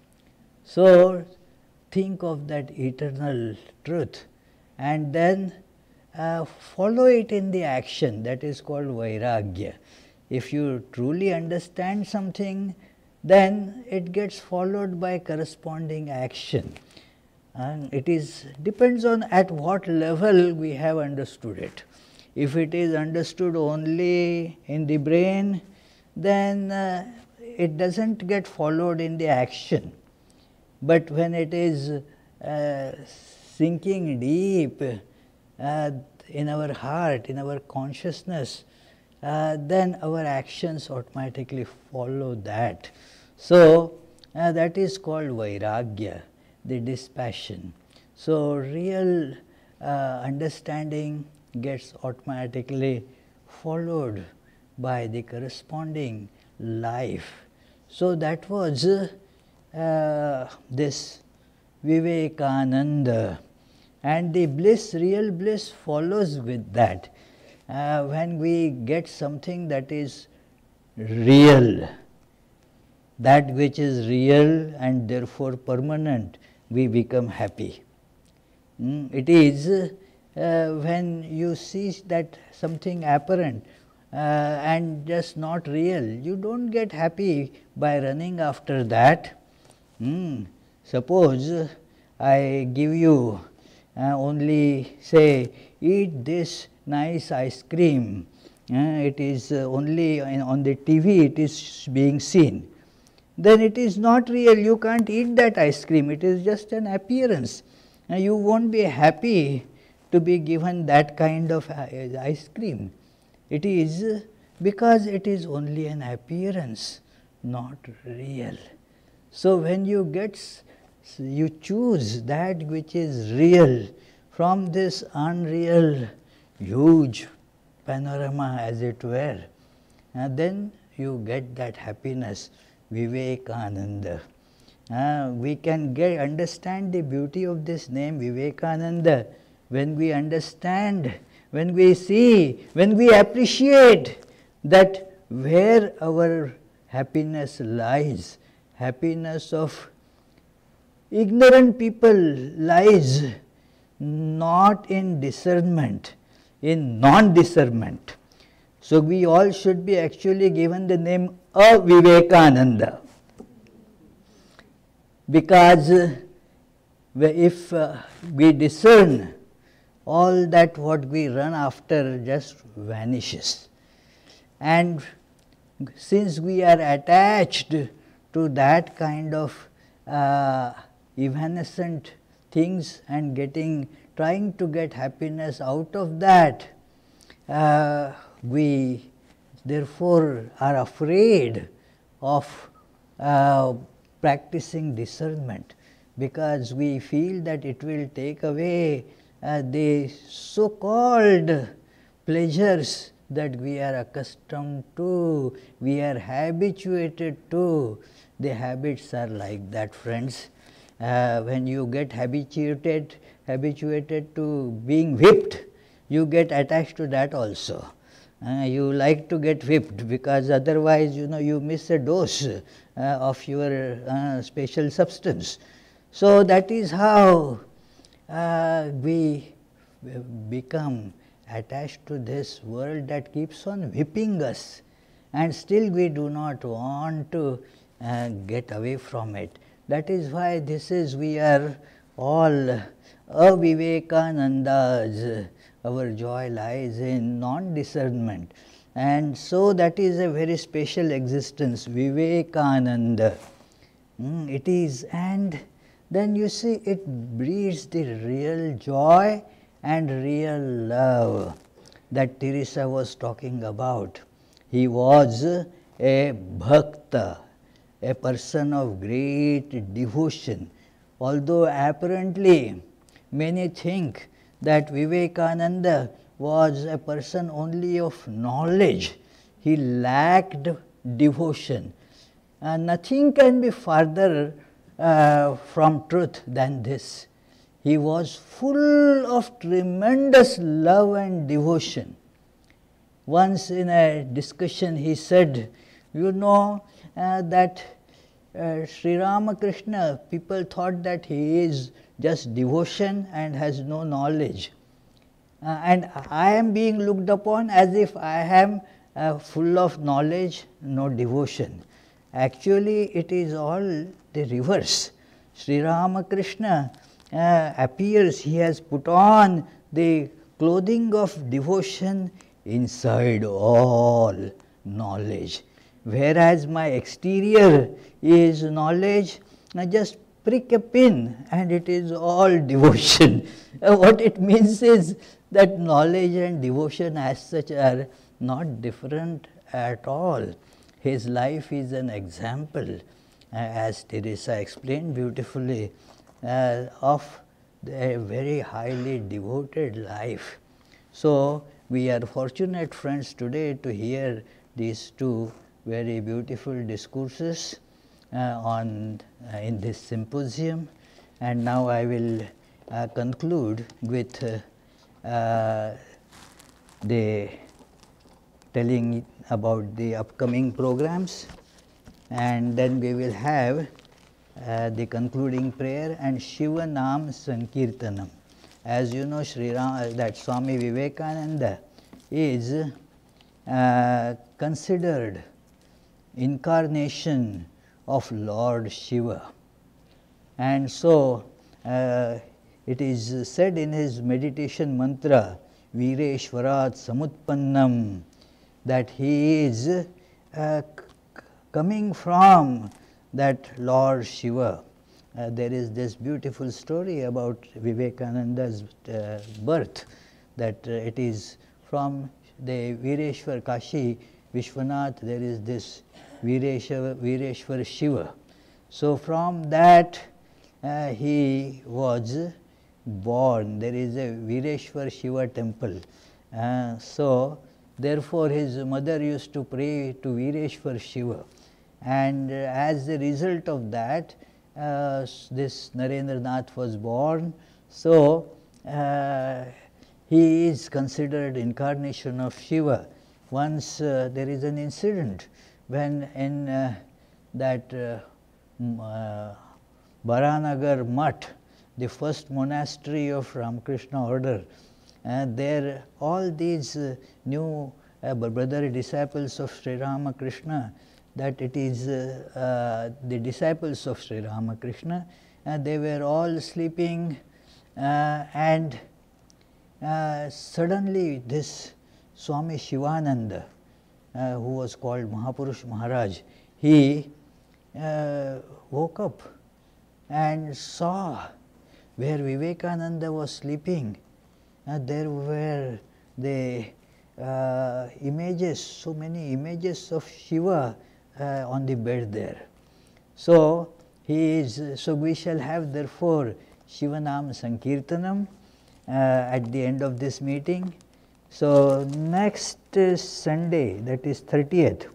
So, think of that eternal truth and then uh, follow it in the action, that is called vairagya. If you truly understand something, then it gets followed by corresponding action. And it is depends on at what level we have understood it. If it is understood only in the brain, then uh, it does not get followed in the action. But when it is uh, sinking deep uh, in our heart, in our consciousness, uh, then our actions automatically follow that. So, uh, that is called vairagya, the dispassion. So, real uh, understanding gets automatically followed by the corresponding life. So, that was uh, this Vivekananda, and the bliss, real bliss follows with that. Uh, when we get something that is real, that which is real and therefore permanent, we become happy. Mm, it is uh, when you see that something apparent uh, and just not real, you don't get happy by running after that. Mm, suppose I give you uh, only say, eat this nice ice cream, uh, it is uh, only in, on the T V it is being seen, then it is not real, you can't eat that ice cream, it is just an appearance. Now, you won't be happy to be given that kind of ice cream. It is because it is only an appearance, not real. So, when you get, you choose that which is real from this unreal huge panorama, as it were, and then you get that happiness, Vivekananda. Uh, we can get understand the beauty of this name Vivekananda when we understand, when we see, when we appreciate that where our happiness lies. Happiness of ignorant people lies not in discernment, in non-discernment. So, we all should be actually given the name of Vivekananda, because uh, if uh, we discern, all that what we run after just vanishes. And since we are attached to that kind of uh, evanescent things and getting, trying to get happiness out of that, uh, we therefore are afraid of uh, practicing discernment, because we feel that it will take away uh, the so-called pleasures that we are accustomed to, we are habituated to. The habits are like that, friends. Uh, when you get habituated, habituated to being whipped, you get attached to that also. Uh, you like to get whipped, because otherwise, you know, you miss a dose uh, of your uh, special substance. So, that is how uh, we become attached to this world that keeps on whipping us, and still we do not want to uh, get away from it. That is why this is, we are all Avivekanandas. Our joy lies in non-discernment, and so that is a very special existence, Vivekananda. Mm, it is, and then you see it breeds the real joy and real love that Teresa was talking about. He was a bhakta, a person of great devotion, although apparently many think that Vivekananda was a person only of knowledge. He lacked devotion. Uh, nothing can be further uh, from truth than this. He was full of tremendous love and devotion. once in a discussion he said, you know uh, that uh, Sri Ramakrishna, people thought that he is just devotion and has no knowledge. Uh, and I am being looked upon as if I am uh, full of knowledge, no devotion. Actually, it is all the reverse. Sri Ramakrishna uh, appears, he has put on the clothing of devotion inside all knowledge. Whereas my exterior is knowledge, I just prick a pin and it is all devotion. Uh, what it means is that knowledge and devotion as such are not different at all. His life is an example, uh, as Teresa explained beautifully, uh, of a very highly devoted life. So, we are fortunate, friends, today to hear these two very beautiful discourses uh, on uh, in this symposium. And now I will uh, conclude with uh, uh, the telling about the upcoming programs, and then we will have uh, the concluding prayer and Shiva Nam Sankirtanam. As you know, Sri Ram, that Swami Vivekananda is uh, considered incarnation of Lord Shiva, and so uh, it is said in his meditation mantra, Vireshwarat Samutpannam, that he is uh, coming from that Lord Shiva. Uh, there is this beautiful story about Vivekananda's uh, birth, that uh, it is from the Vireshwar Kashi Vishwanath, there is this Vireshwar, Vireshwar Shiva. So from that uh, he was born. There is a Vireshwar Shiva temple. Uh, so therefore his mother used to pray to Vireshwar Shiva, and uh, as a result of that, uh, this Narendranath was born. So uh, he is considered incarnation of Shiva. Once uh, there is an incident when in uh, that uh, uh, Baranagar Mutt, the first monastery of Ramakrishna order, uh, there all these uh, new uh, brother disciples of Sri Ramakrishna, that it is uh, uh, the disciples of Sri Ramakrishna, uh, they were all sleeping, uh, and uh, suddenly this Swami Shivananda, uh, who was called Mahapurush Maharaj, he uh, woke up and saw where Vivekananda was sleeping. Uh, there were the uh, images, so many images of Shiva uh, on the bed there. So he is, so we shall have therefore Shivanam Sankirtanam uh, at the end of this meeting. So next uh, Sunday, that is thirtieth,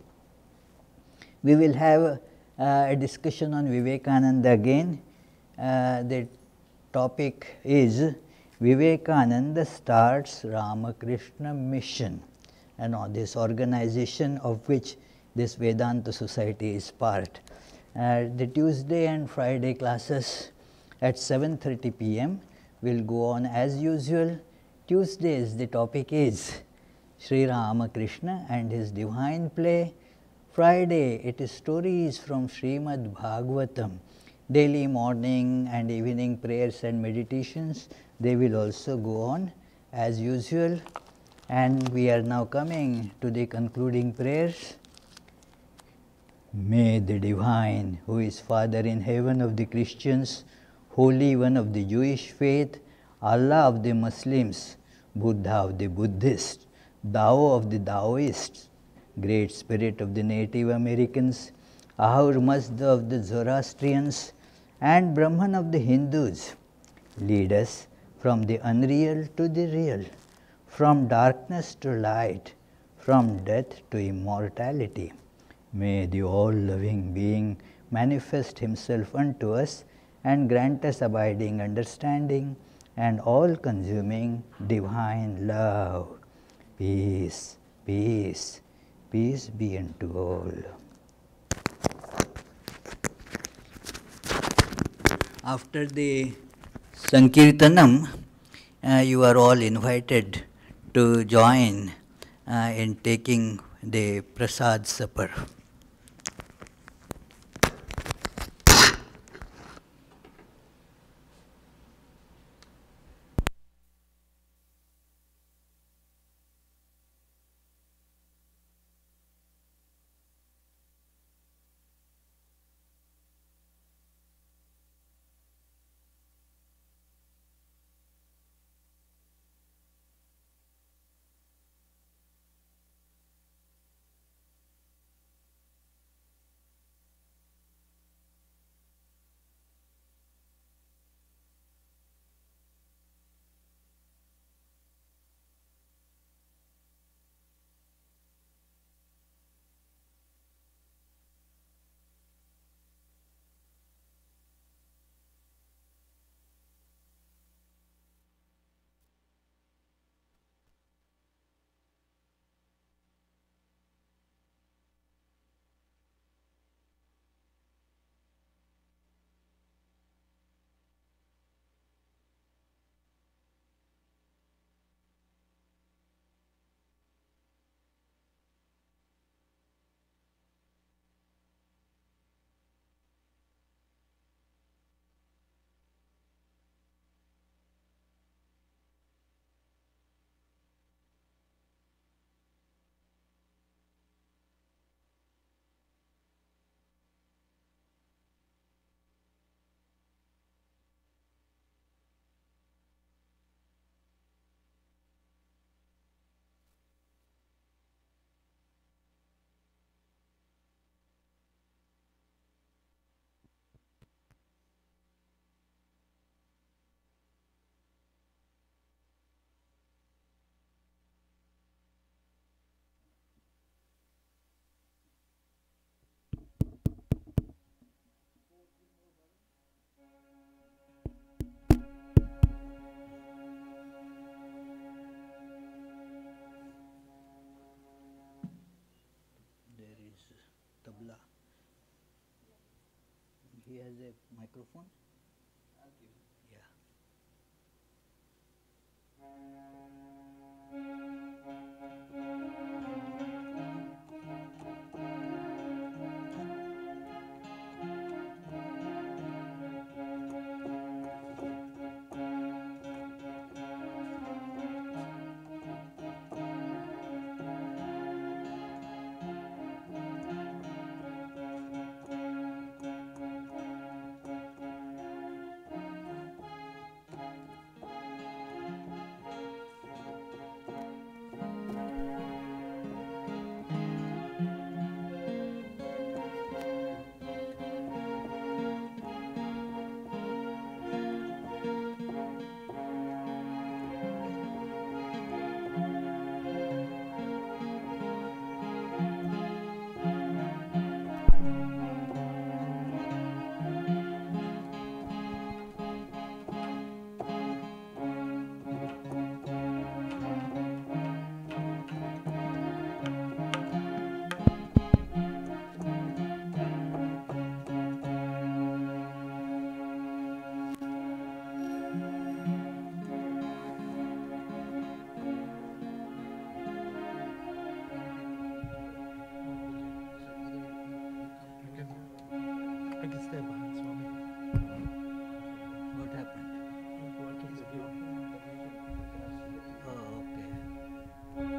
we will have uh, a discussion on Vivekananda again. Uh, the topic is Vivekananda starts Ramakrishna Mission, and on this organization of which this Vedanta Society is part. Uh, the Tuesday and Friday classes at seven thirty p m will go on as usual. Tuesdays the topic is Sri Ramakrishna and his divine play. Friday it is stories from Srimad Bhagavatam. Daily morning and evening prayers and meditations, they will also go on as usual. And we are now coming to the concluding prayers. May the Divine, who is Father in heaven of the Christians, Holy One of the Jewish faith, Allah of the Muslims, Buddha of the Buddhists, Tao of the Taoists, Great Spirit of the Native Americans, Ahura Mazda of the Zoroastrians, and Brahman of the Hindus, lead us from the unreal to the real, from darkness to light, from death to immortality. May the all-loving being manifest himself unto us and grant us abiding understanding and all-consuming divine love. Peace, Peace, peace be unto all. After the Sankirtanam, uh, you are all invited to join uh, in taking the prasad supper. Tabla. He has a microphone? Yeah. I can stay behind Swami. What happened? Working the view. Oh, okay.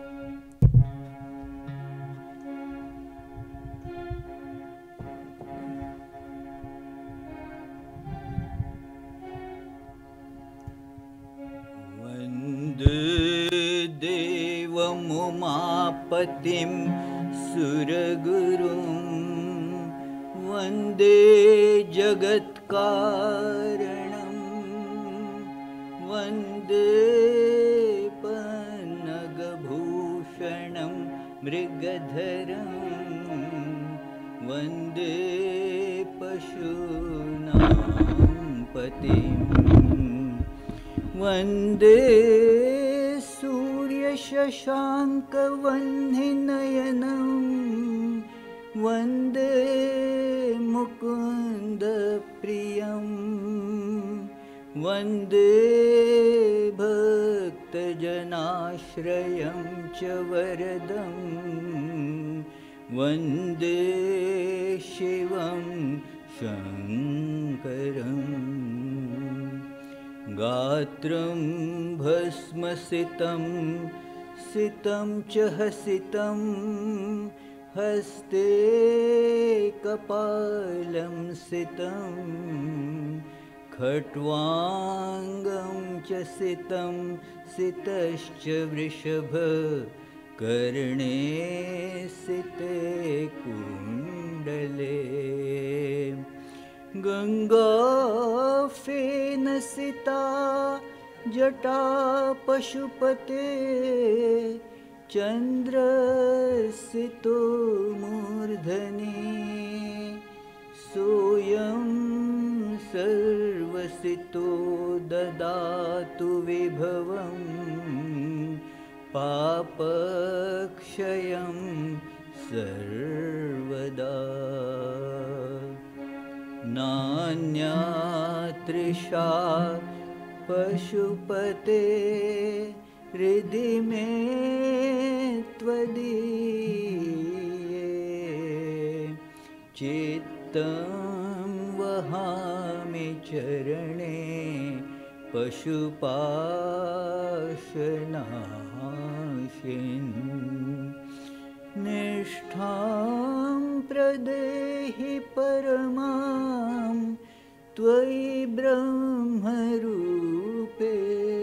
Vande Devam Umapatim Suragurum Vande Jagatkaranam Vande Panagabhushanam Mrigadharam Vande Pashunam Patim Vande Surya शशाङ्कवह्निनयनं वन्दे मुकुन्दप्रियं वन्दे भक्तजनाश्रयं च वरदं वन्दे शिवं शङ्करम् गात्रं भस्मसितं सितं च हसितं हस्ते कपालं सितं खट्वाङ्गं च सितं सितश्च वृषभ कर्णे सिते कुण्डले गङ्गाफेनसिता जटा पशुपते चन्द्रसितो मूर्धनि सोऽयं सर्वसितो ददातु विभवं पापक्षयं सर्वदा नान्या तृषा पशुपते हृदि मे त्वदीये चित्तं वहामि चरणे पशुपाशनाशिन् निष्ठां प्रदेहि परमां त्वयि ब्रह्मरूपे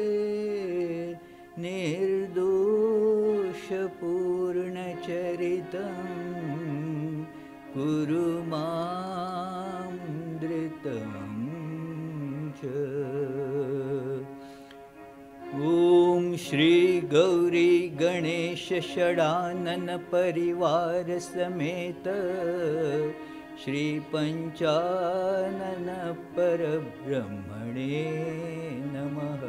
निर्दोषपूर्णचरितं कुरु मां धृतं च। ॐ श्री गौरी गणेश षडानन परिवार समेत श्री पंचानन परब्रह्मणे नमः।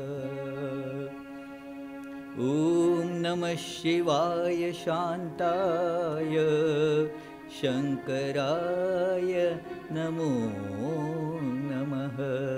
ॐ नमः शिवाय शान्ताय शंकराय नमो नमः।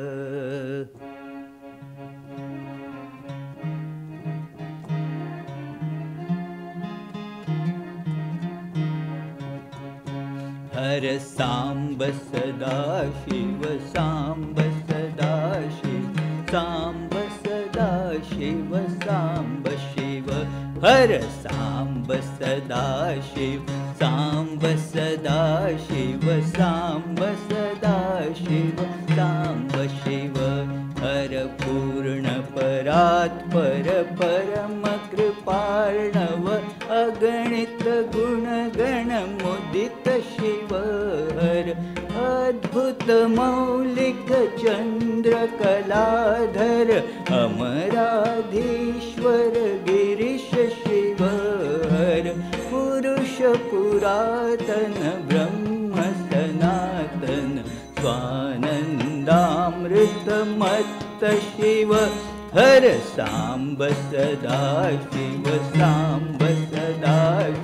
हर सांब सदा शिव सांब सदा शिव सांब सदा शिव सांब शिव हर सांब सदा शिव सांब सदा शिव सांब सदा शिव सांब शिव हर पूर्ण परात्पर परम कृपार्णव अगणित गुणगण मुदित शिव हर अद्भुत मौलिक चंद्र कलाधर अमराधीश्वर गिरीश शिव हर पुरुष पुरातन ब्रह्म सनातन स्वानंदामृत मत्त शिव हर सांब सदा शिव सांब सदा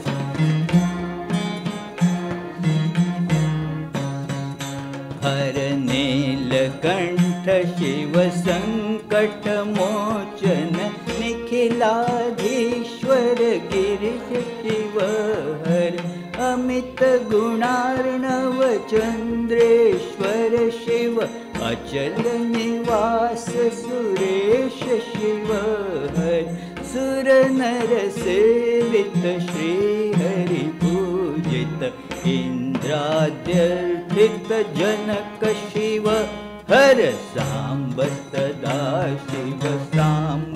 हर नीलकंठ शिव संकट मोचन निखिलाधीश्वर गिरीश शिव हर अमित गुणार्णव चंद्रेश्वर शिव अचल निवास सुरेश शिव हर सुर नर सेवित श्री हरि पूजित इंद्राद्यर्थित जनक शिव हर सांब सदा शिव सांब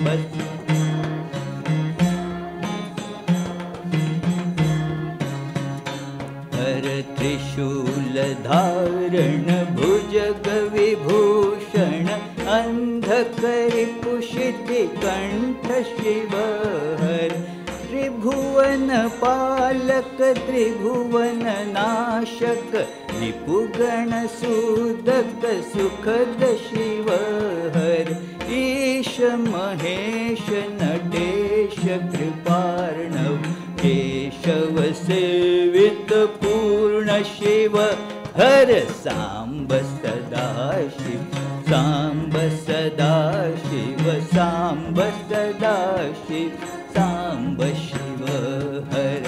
हर त्रिशूल धारण भुजग विभूषण अंधकरिपुषिति कंठ शिव हर त्रिभुवन पालक त्रिभुवन नाशक रिपुगण सूदक सुखद शिव हर ईश महेश नटेश कृपार्णव केशव सेवित पूर्ण शिव हर सांब सदाशिव सांब सदाशिव सांब सदाशिव सांब शिव हर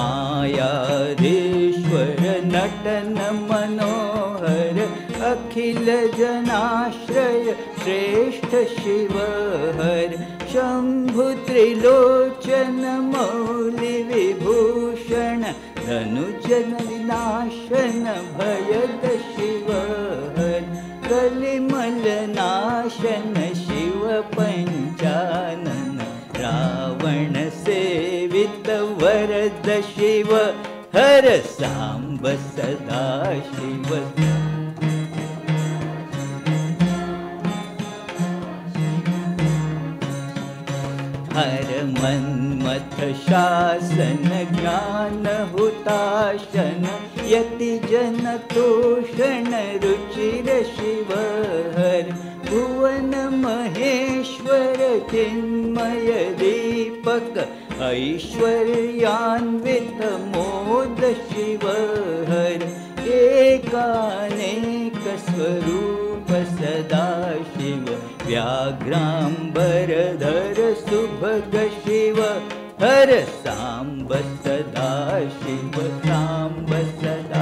मायाधीश्वर नटन मनोहर अखिल जनाश्रय श्रेष्ठ शिव हर शंभु त्रिलोचन मौलि विभूषण धनुजन विनाशन भयद शिव हर कलिमल नाशन शिव पंचानन रावण सेवित वरद शिव हर सांब सदाशिव हर मन्मथ शासन ज्ञान हुताशन यति जन तोषण रुचिर शिव हर भुवन महेश्वर चिन्मय दीपक ऐश्वर्यान्वित मोद शिव हर एकानेक स्वरूप सदा शिव व्याघ्रांबरधर सुभग शिव हर सांब सदा शिव सांब सदा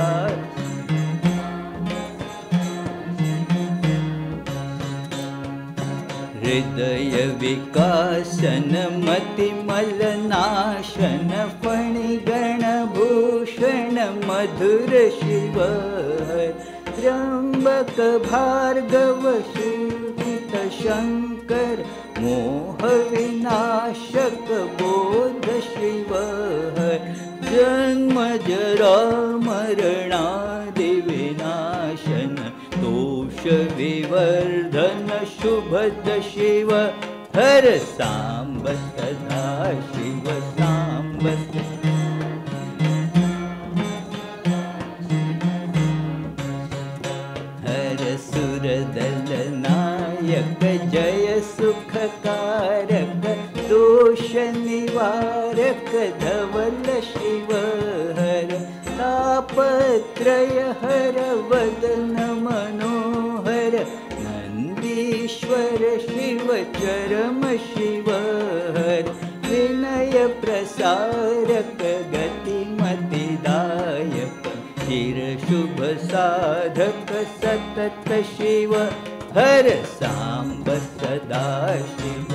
हृदय विकासन मतिमल नाशन फणिगण भूषण मधुर शिव त्र्यंबक भार्गव शिवित शंकर मोह विनाशक बोध शिव जन्म जरा मरणादि विनाशन दोष विवर्धन शुभद शिव हर सांब सदा शिव सांब हर सुरदल नायक जय सुखकारक दोष निवारक धवल शिव हर तापत्रय हर वदन मनोहर नंदीश्वर शिव चरम शिव हर विनय प्रसारक गतिमतिदायक चिर शुभ साधक सतत शिव हर सांब सदा शिव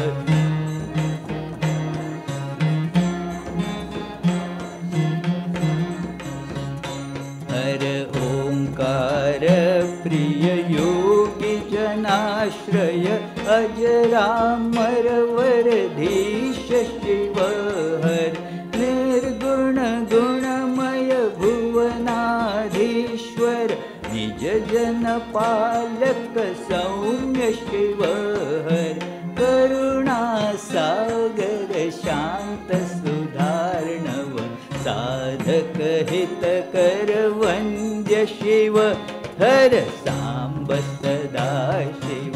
हर ओंकार प्रिय योगी जनाश्रय अजरामर वरधीश शिव हर निर्गुण गुणमय भुवनाधीश्वर निज जन पालक सौम्य शिव हर करुणा सागर शांत सुधारणव साधक हितकर वंद्य शिव हर सांब सदा शिव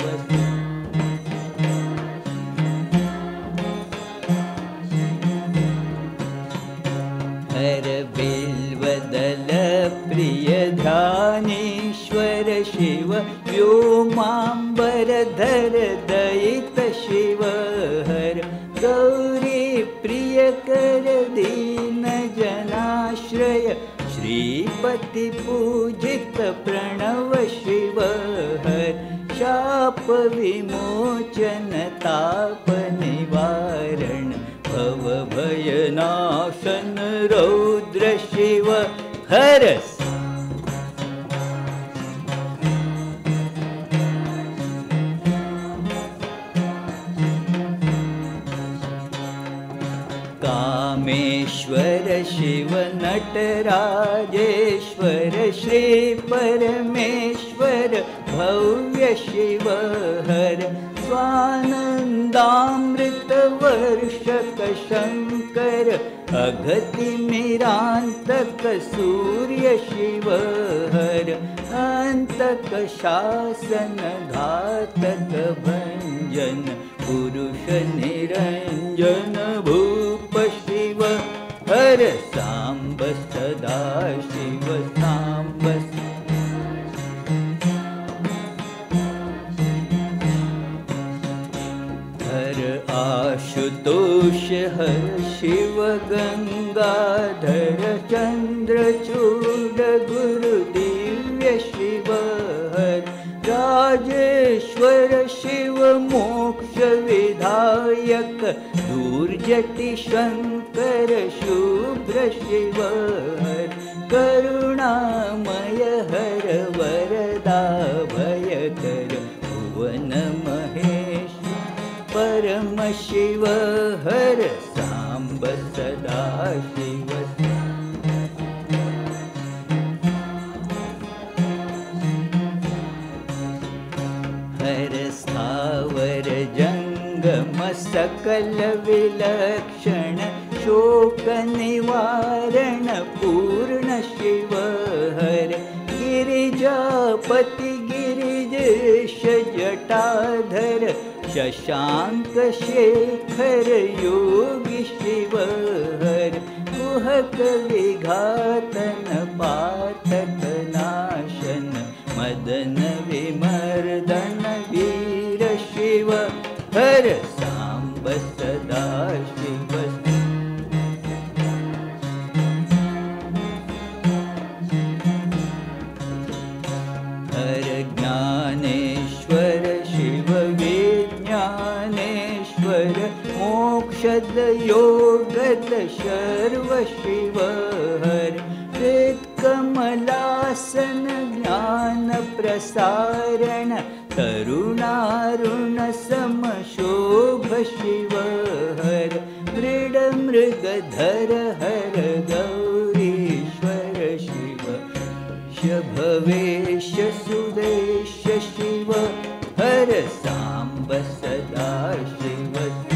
हर बिल्वदल प्रिय ध्यानेश्वर शिव व्योमांबरधर दयित शिव हर गौरी प्रिय कर दीन जनाश्रय श्रीपति पूजित प्रणव शिव हर शाप विमोचन ताप निवारण भव भयनाशन रौद्र शिव हर कामेश्वर शिव नटराजेश्वर श्री परमेश्वर भव्य शिव हर स्वानंदामृत वर्षक शंकर अगतिमिरांतक सूर्य शिव हर अंतक शासन घातक भंज निरञ्जन पुरुष निरञ्जन भूप शिव हर सांब सदा शिव सांब हर आशुतोष हर शिव गंगाधर चंद्रचूड गुरु दिव्य शिव हर राजेश्वर शिव मोक्ष विधायक दूरजटि शंकर शुभ्र शिव हर करुणामय हर वरदा भयकर भुवन महेश परम शिव हर सांब सदा शिव हर स्थावर जंगम सकल विलक्षण शोक निवारण पूर्ण शिव हर गिरिजापति गिरिजेश जटाधर शशांक शेखर योगी शिव हर कुहक विघातन पातक नाशन मदन विमर्दन वीर शिव हर सांब सदा शिव हर ज्ञानेश्वर शिव विज्ञानेश्वर मोक्षद योगद शर्व शिव हर कमलासन ज्ञान प्रसारण करुणारुण समशोभ शिव हर मृड मृगधर हर गौरीश्वर शिव शभवेश सुरेश शिव हर सांब सदा शिव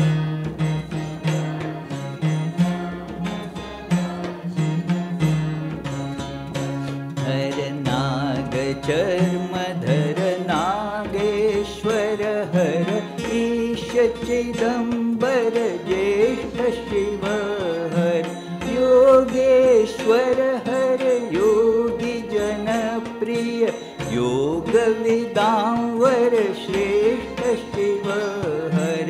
चर्मधर नागेश्वर हर ईश चिदंबर ज्येष्ठ शिव हर योगेश्वर हर योगी जनप्रिय योग विदांवर श्रेष्ठ शिव हर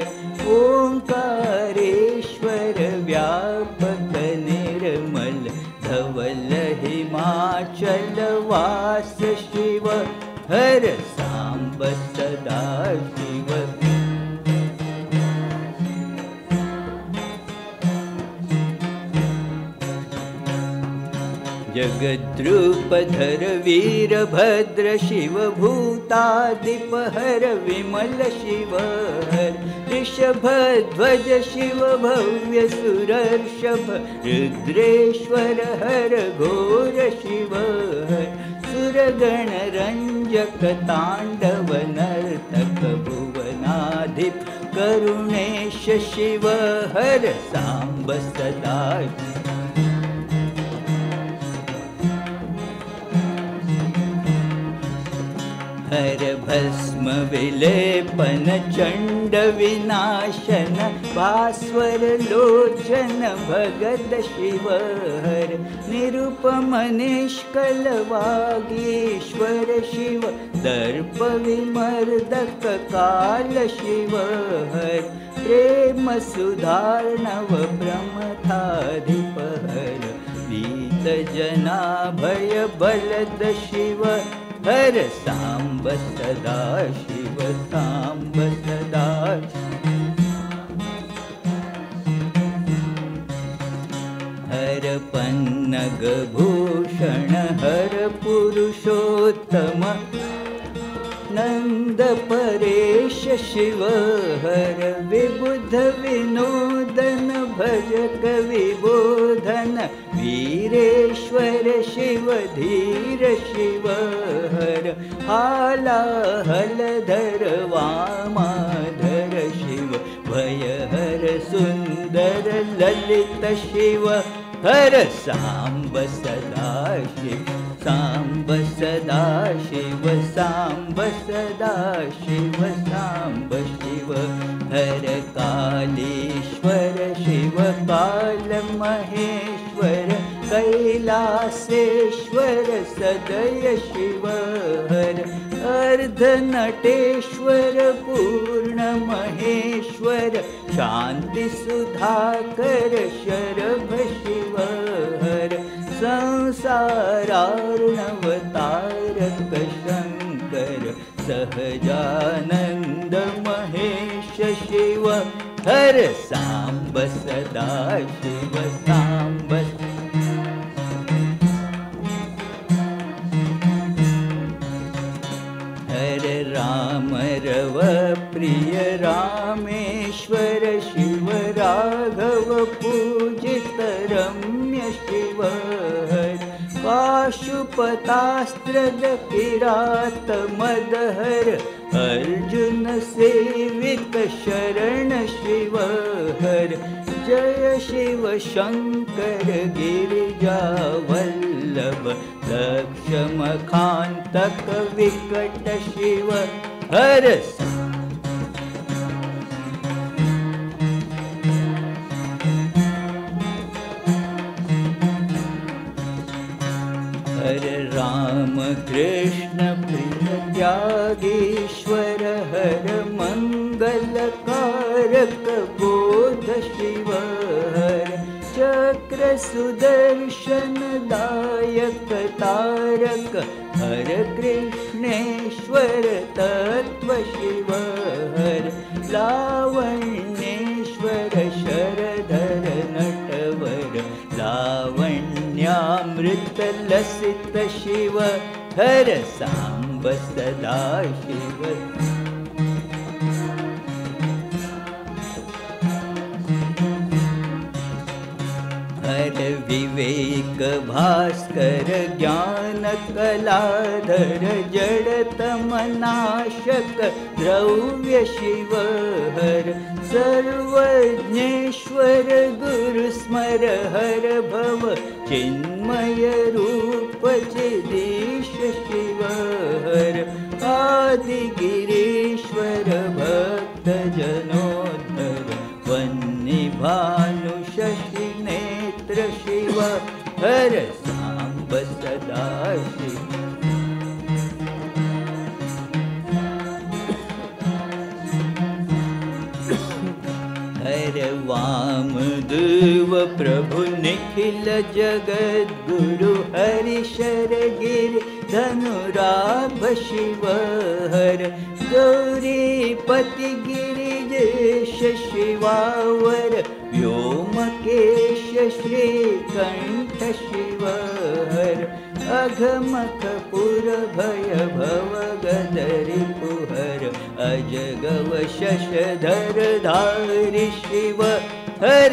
ओंकारेश्वर व्यापक निर्मल धवल हिमाचल वास शिव हर सांब सदा शिव जगद्रूपधर वीरभद्र शिव भूतादिप हर विमल शिव हर ऋषभध्वज शिव भव्य सुरर्षभ रुद्रेश्वर हर घोर शिव हर सुरगण रंजक तांडव नर्तक भुवनाधिप करुणेश शिव हर सांब सदा हर भस्म विलेपन चंड विनाशन भास्वर लोचन भगत शिव हर निरुपम निष्कल वागीश्वर शिव दर्प विमर्दक काल शिव हर प्रेम सुधार्णव प्रमथाधिप हर वीत जना भय बलद शिव हर सांब सदा शिव सांब सदा हर पन्नग भूषण हर पुरुषोत्तम नंद परेश शिव हर विबुध विनोदन भजक विबोधन वीरेश्वर शिव धीर शिव हर हालाहलधर वामाधर शिव भयहर सुंदर ललित शिव हर सांब सदा शिव साम्ब सदा शिव साम्ब सदा शिव साम्ब शिव हर कालेश्वर शिव काल महेश्वर कैलासेश्वर सदय शिव हर अर्धनटेश्वर पूर्ण महेश्वर शांति सुधाकर शरभ शिव हर संसारार्णवतारक शंकर सहजानंद महेश शिव हर सांब सदा शिव सांब हर राम रव प्रिय रामेश्वर शिव राघव पूजित रम्य शिव हर पाशुपतास्त्रद किरात मदहर अर्जुन सेवित शरण शिव हर जय शिव शंकर गिरिजा वल्लभ लक्ष्मखान्तक विकट शिव हर हरे राम कृष्ण प्रिय त्यागीश्वर हर मंगलकारक बोध शिव हर चक्र सुदर्शन दायक तारक हर कृष्णेश्वर तत्व शिव हर लावण्येश्वर शरधर नटवर लावण्यामृत लसित शिव हर सांब सदा शिव हर विवेक भास्कर ज्ञान कलाधर जड़तमनाशक द्रव्य शिव हर सर्वज्ञेश्वर गुरु स्मर हर भव चिन्मय रूप चिदीश शिव हर आदि गिरीश्वर भक्त जनोद्धर वन्य भानु शशि नेत्र शिव हर सांब सदा शिव हर वामदेव प्रभु निखिल जगत गुरु हरिशर गिरि धनुराभ शिव हर गौरीपति गिरिजेश शिवावर व्योमकेश श्रीकंठ शिव हर अघमख पुर भय भव गदरि पुहर अजगव शशधर धारि शिव हर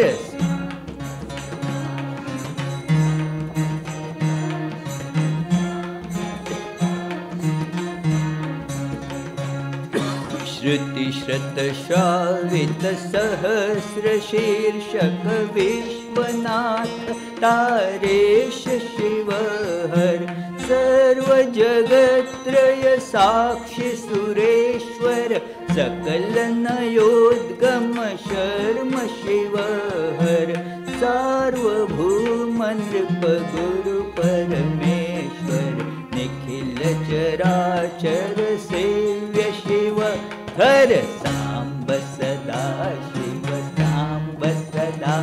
श्रुति श्रत श्रावित सहस्र शीर्षक विश्वनाथ तारेश शिव हर सर्व जगत्रय साक्षी सुरेश्वर सकल नयोद्गम शर्म शिव हर सार्वभौम नृप गुरु परमेश्वर निखिल चराचर सेव्य शिव हर सांब सदा शिव सांब सदा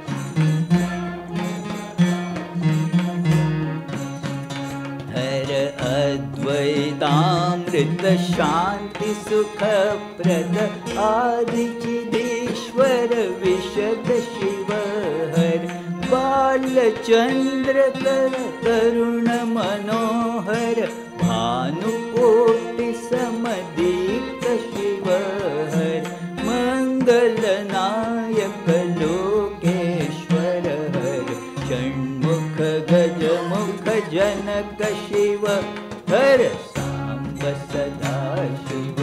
हर अद्वैतामृत शांति सुख प्रद आदि चिदीश्वर विशद शिव हर बालचंद्र कर करुण मनोहर भानुकोटि समदीप्त शिव हर मंगलनायक लोकेश्वर हर षण्मुख गजमुख जनक शिव हर सांब सदा शिव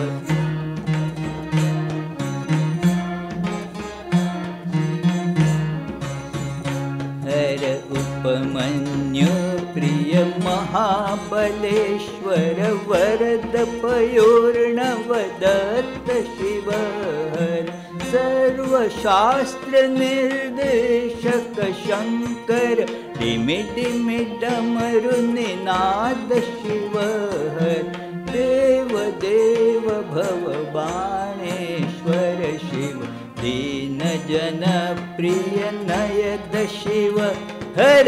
हर उपमन्यु प्रिय प्रिय महाबलेश्वर वरद पयोर्णवदत्त शिवहर सर्वशास्त्र निर्देशक शंकर डिमि डिमि डमरु निनाद शिवहर देव देव भवबाणेश्वर शिव दीन जन प्रिय नयद शिव हर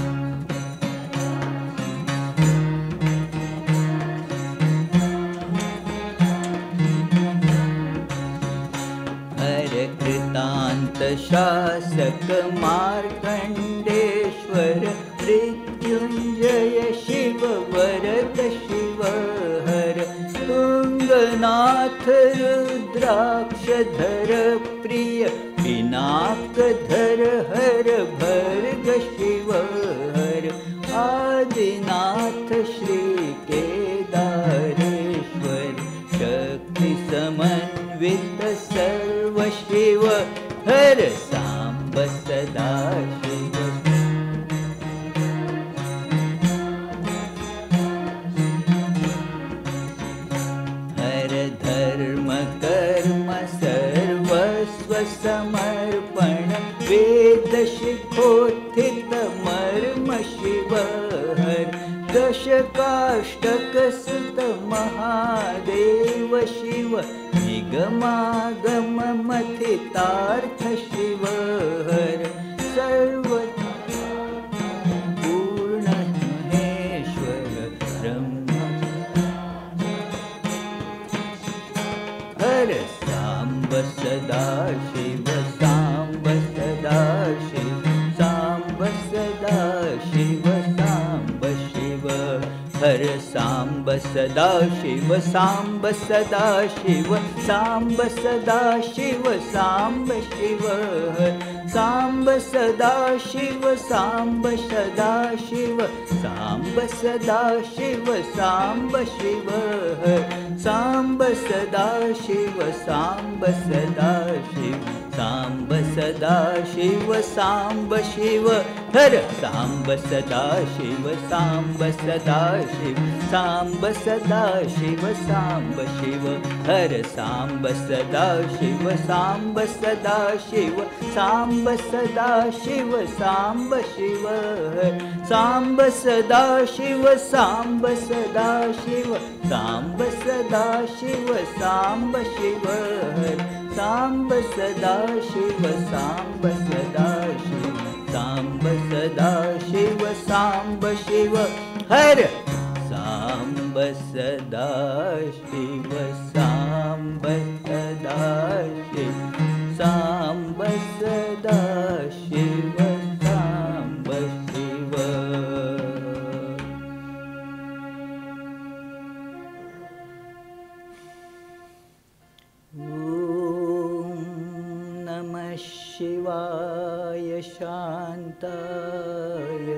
हर कृतांत शासक मार्कंडेश्वर मृत्युंजय शिव वरद शिव हर तुंगनाथ रुद्राक्षधर प्रिय पिनाकधर हर भर्ग शिव हर आदिनाथ श्री केदारेश्वर शक्ति समन्वित सर्व शिव हर सांब सदा शिव धर्म कर्म सर्वस्व समर्पण वेद शिखोत्थित मर्म शिव हर दश काष्टक सुत महादेव शिव निगमागम मथितार्थ शिव हर सर्व पूर्ण महेश्वर ब्रह्म हर सांब सदा शिव सांब सदा शिव सांब सदा शिव सांब शिव हर सांब सदा शिव सांब सदा शिव सांब सदा शिव सांब शिव हर सांब सदा शिव सांब सदा शिव सांब सदा शिव सांब शिव हर सांब सदा शिव सांब सदा शिव सांब सदा शिव सांब शिव हर सांब सदा शिव सांब सदा शिव सांब सदा शिव सांब शिव हर सांब सदा शिव सांब सदा शिव सांब सदा शिव सांब शिव हर सांब सदा शिव सांब सदा शिव सांब सदा शिव सांब शिव हर सांब सदा शिव सांब सदा शिव सांब सदा शिव सांब शिव हर सांब सदा शिव सांब सदा शिव सांब सदा शिव सांब शिव शिवाय शान्ताय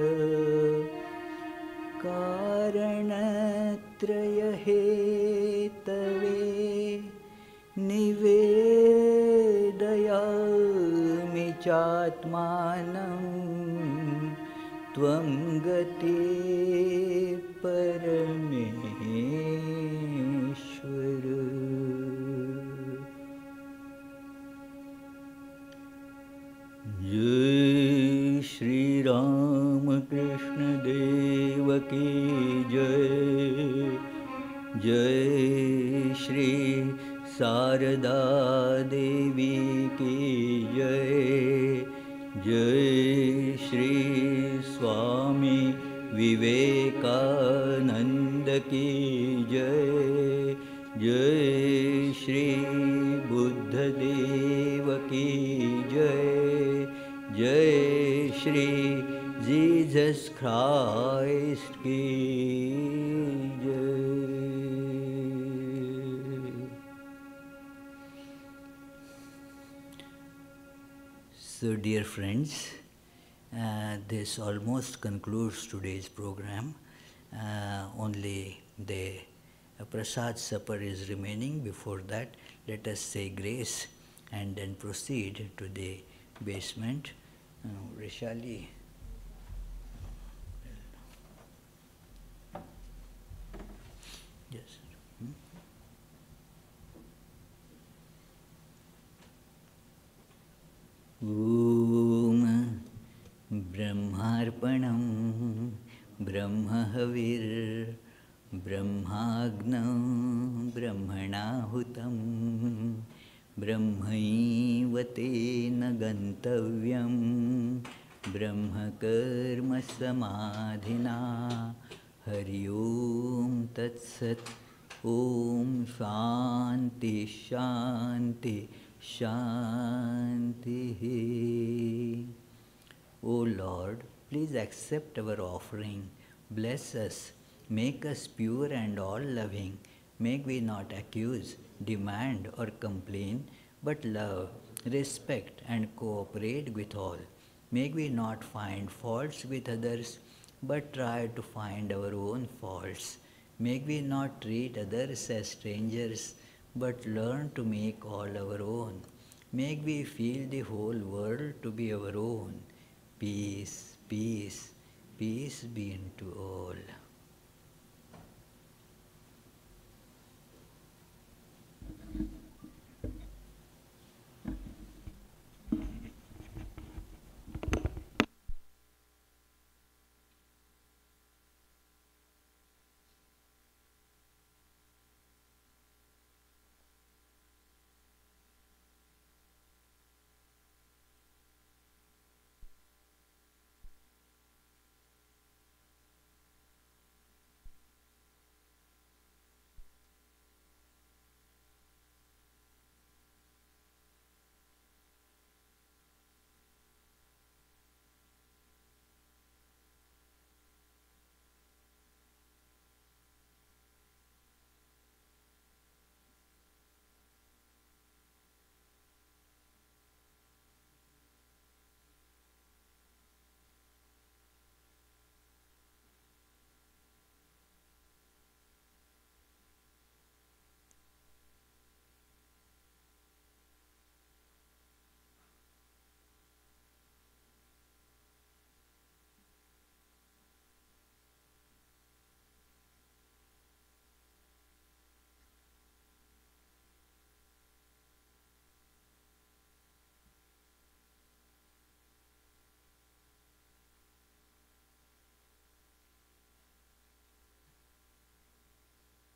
कारणत्रय हेतवे निवेदयामि चात्मानं त्वं गते परमेश्वर। जय श्री राम कृष्ण देव की जय। जय श्री शारदा देवी की जय। जय श्री स्वामी विवेकानंद की जय। जय श्री बुद्ध देव की जय। जय श्री जीसस क्राइस्ट की जय। So dear friends, uh, this almost concludes today's program. Uh, only the uh, prasad supper is remaining. Before that, let us say grace and then proceed to the basement. Uh, Rishali. ब्रह्महविर् ब्रह्माग्नौ ब्रह्मणाहुतं ब्रह्मैव तेन गन्तव्यं ब्रह्मकर्मसमाधिना हरि ओम तत्सत् ओम शांति शांति शांति. O Lord, please accept our offering, bless us, make us pure and all-loving. Make we not accuse, demand or complain, but love, respect and cooperate with all. Make we not find faults with others, but try to find our own faults. Make we not treat others as strangers, but learn to make all our own. Make we feel the whole world to be our own. Peace, peace, peace be unto all.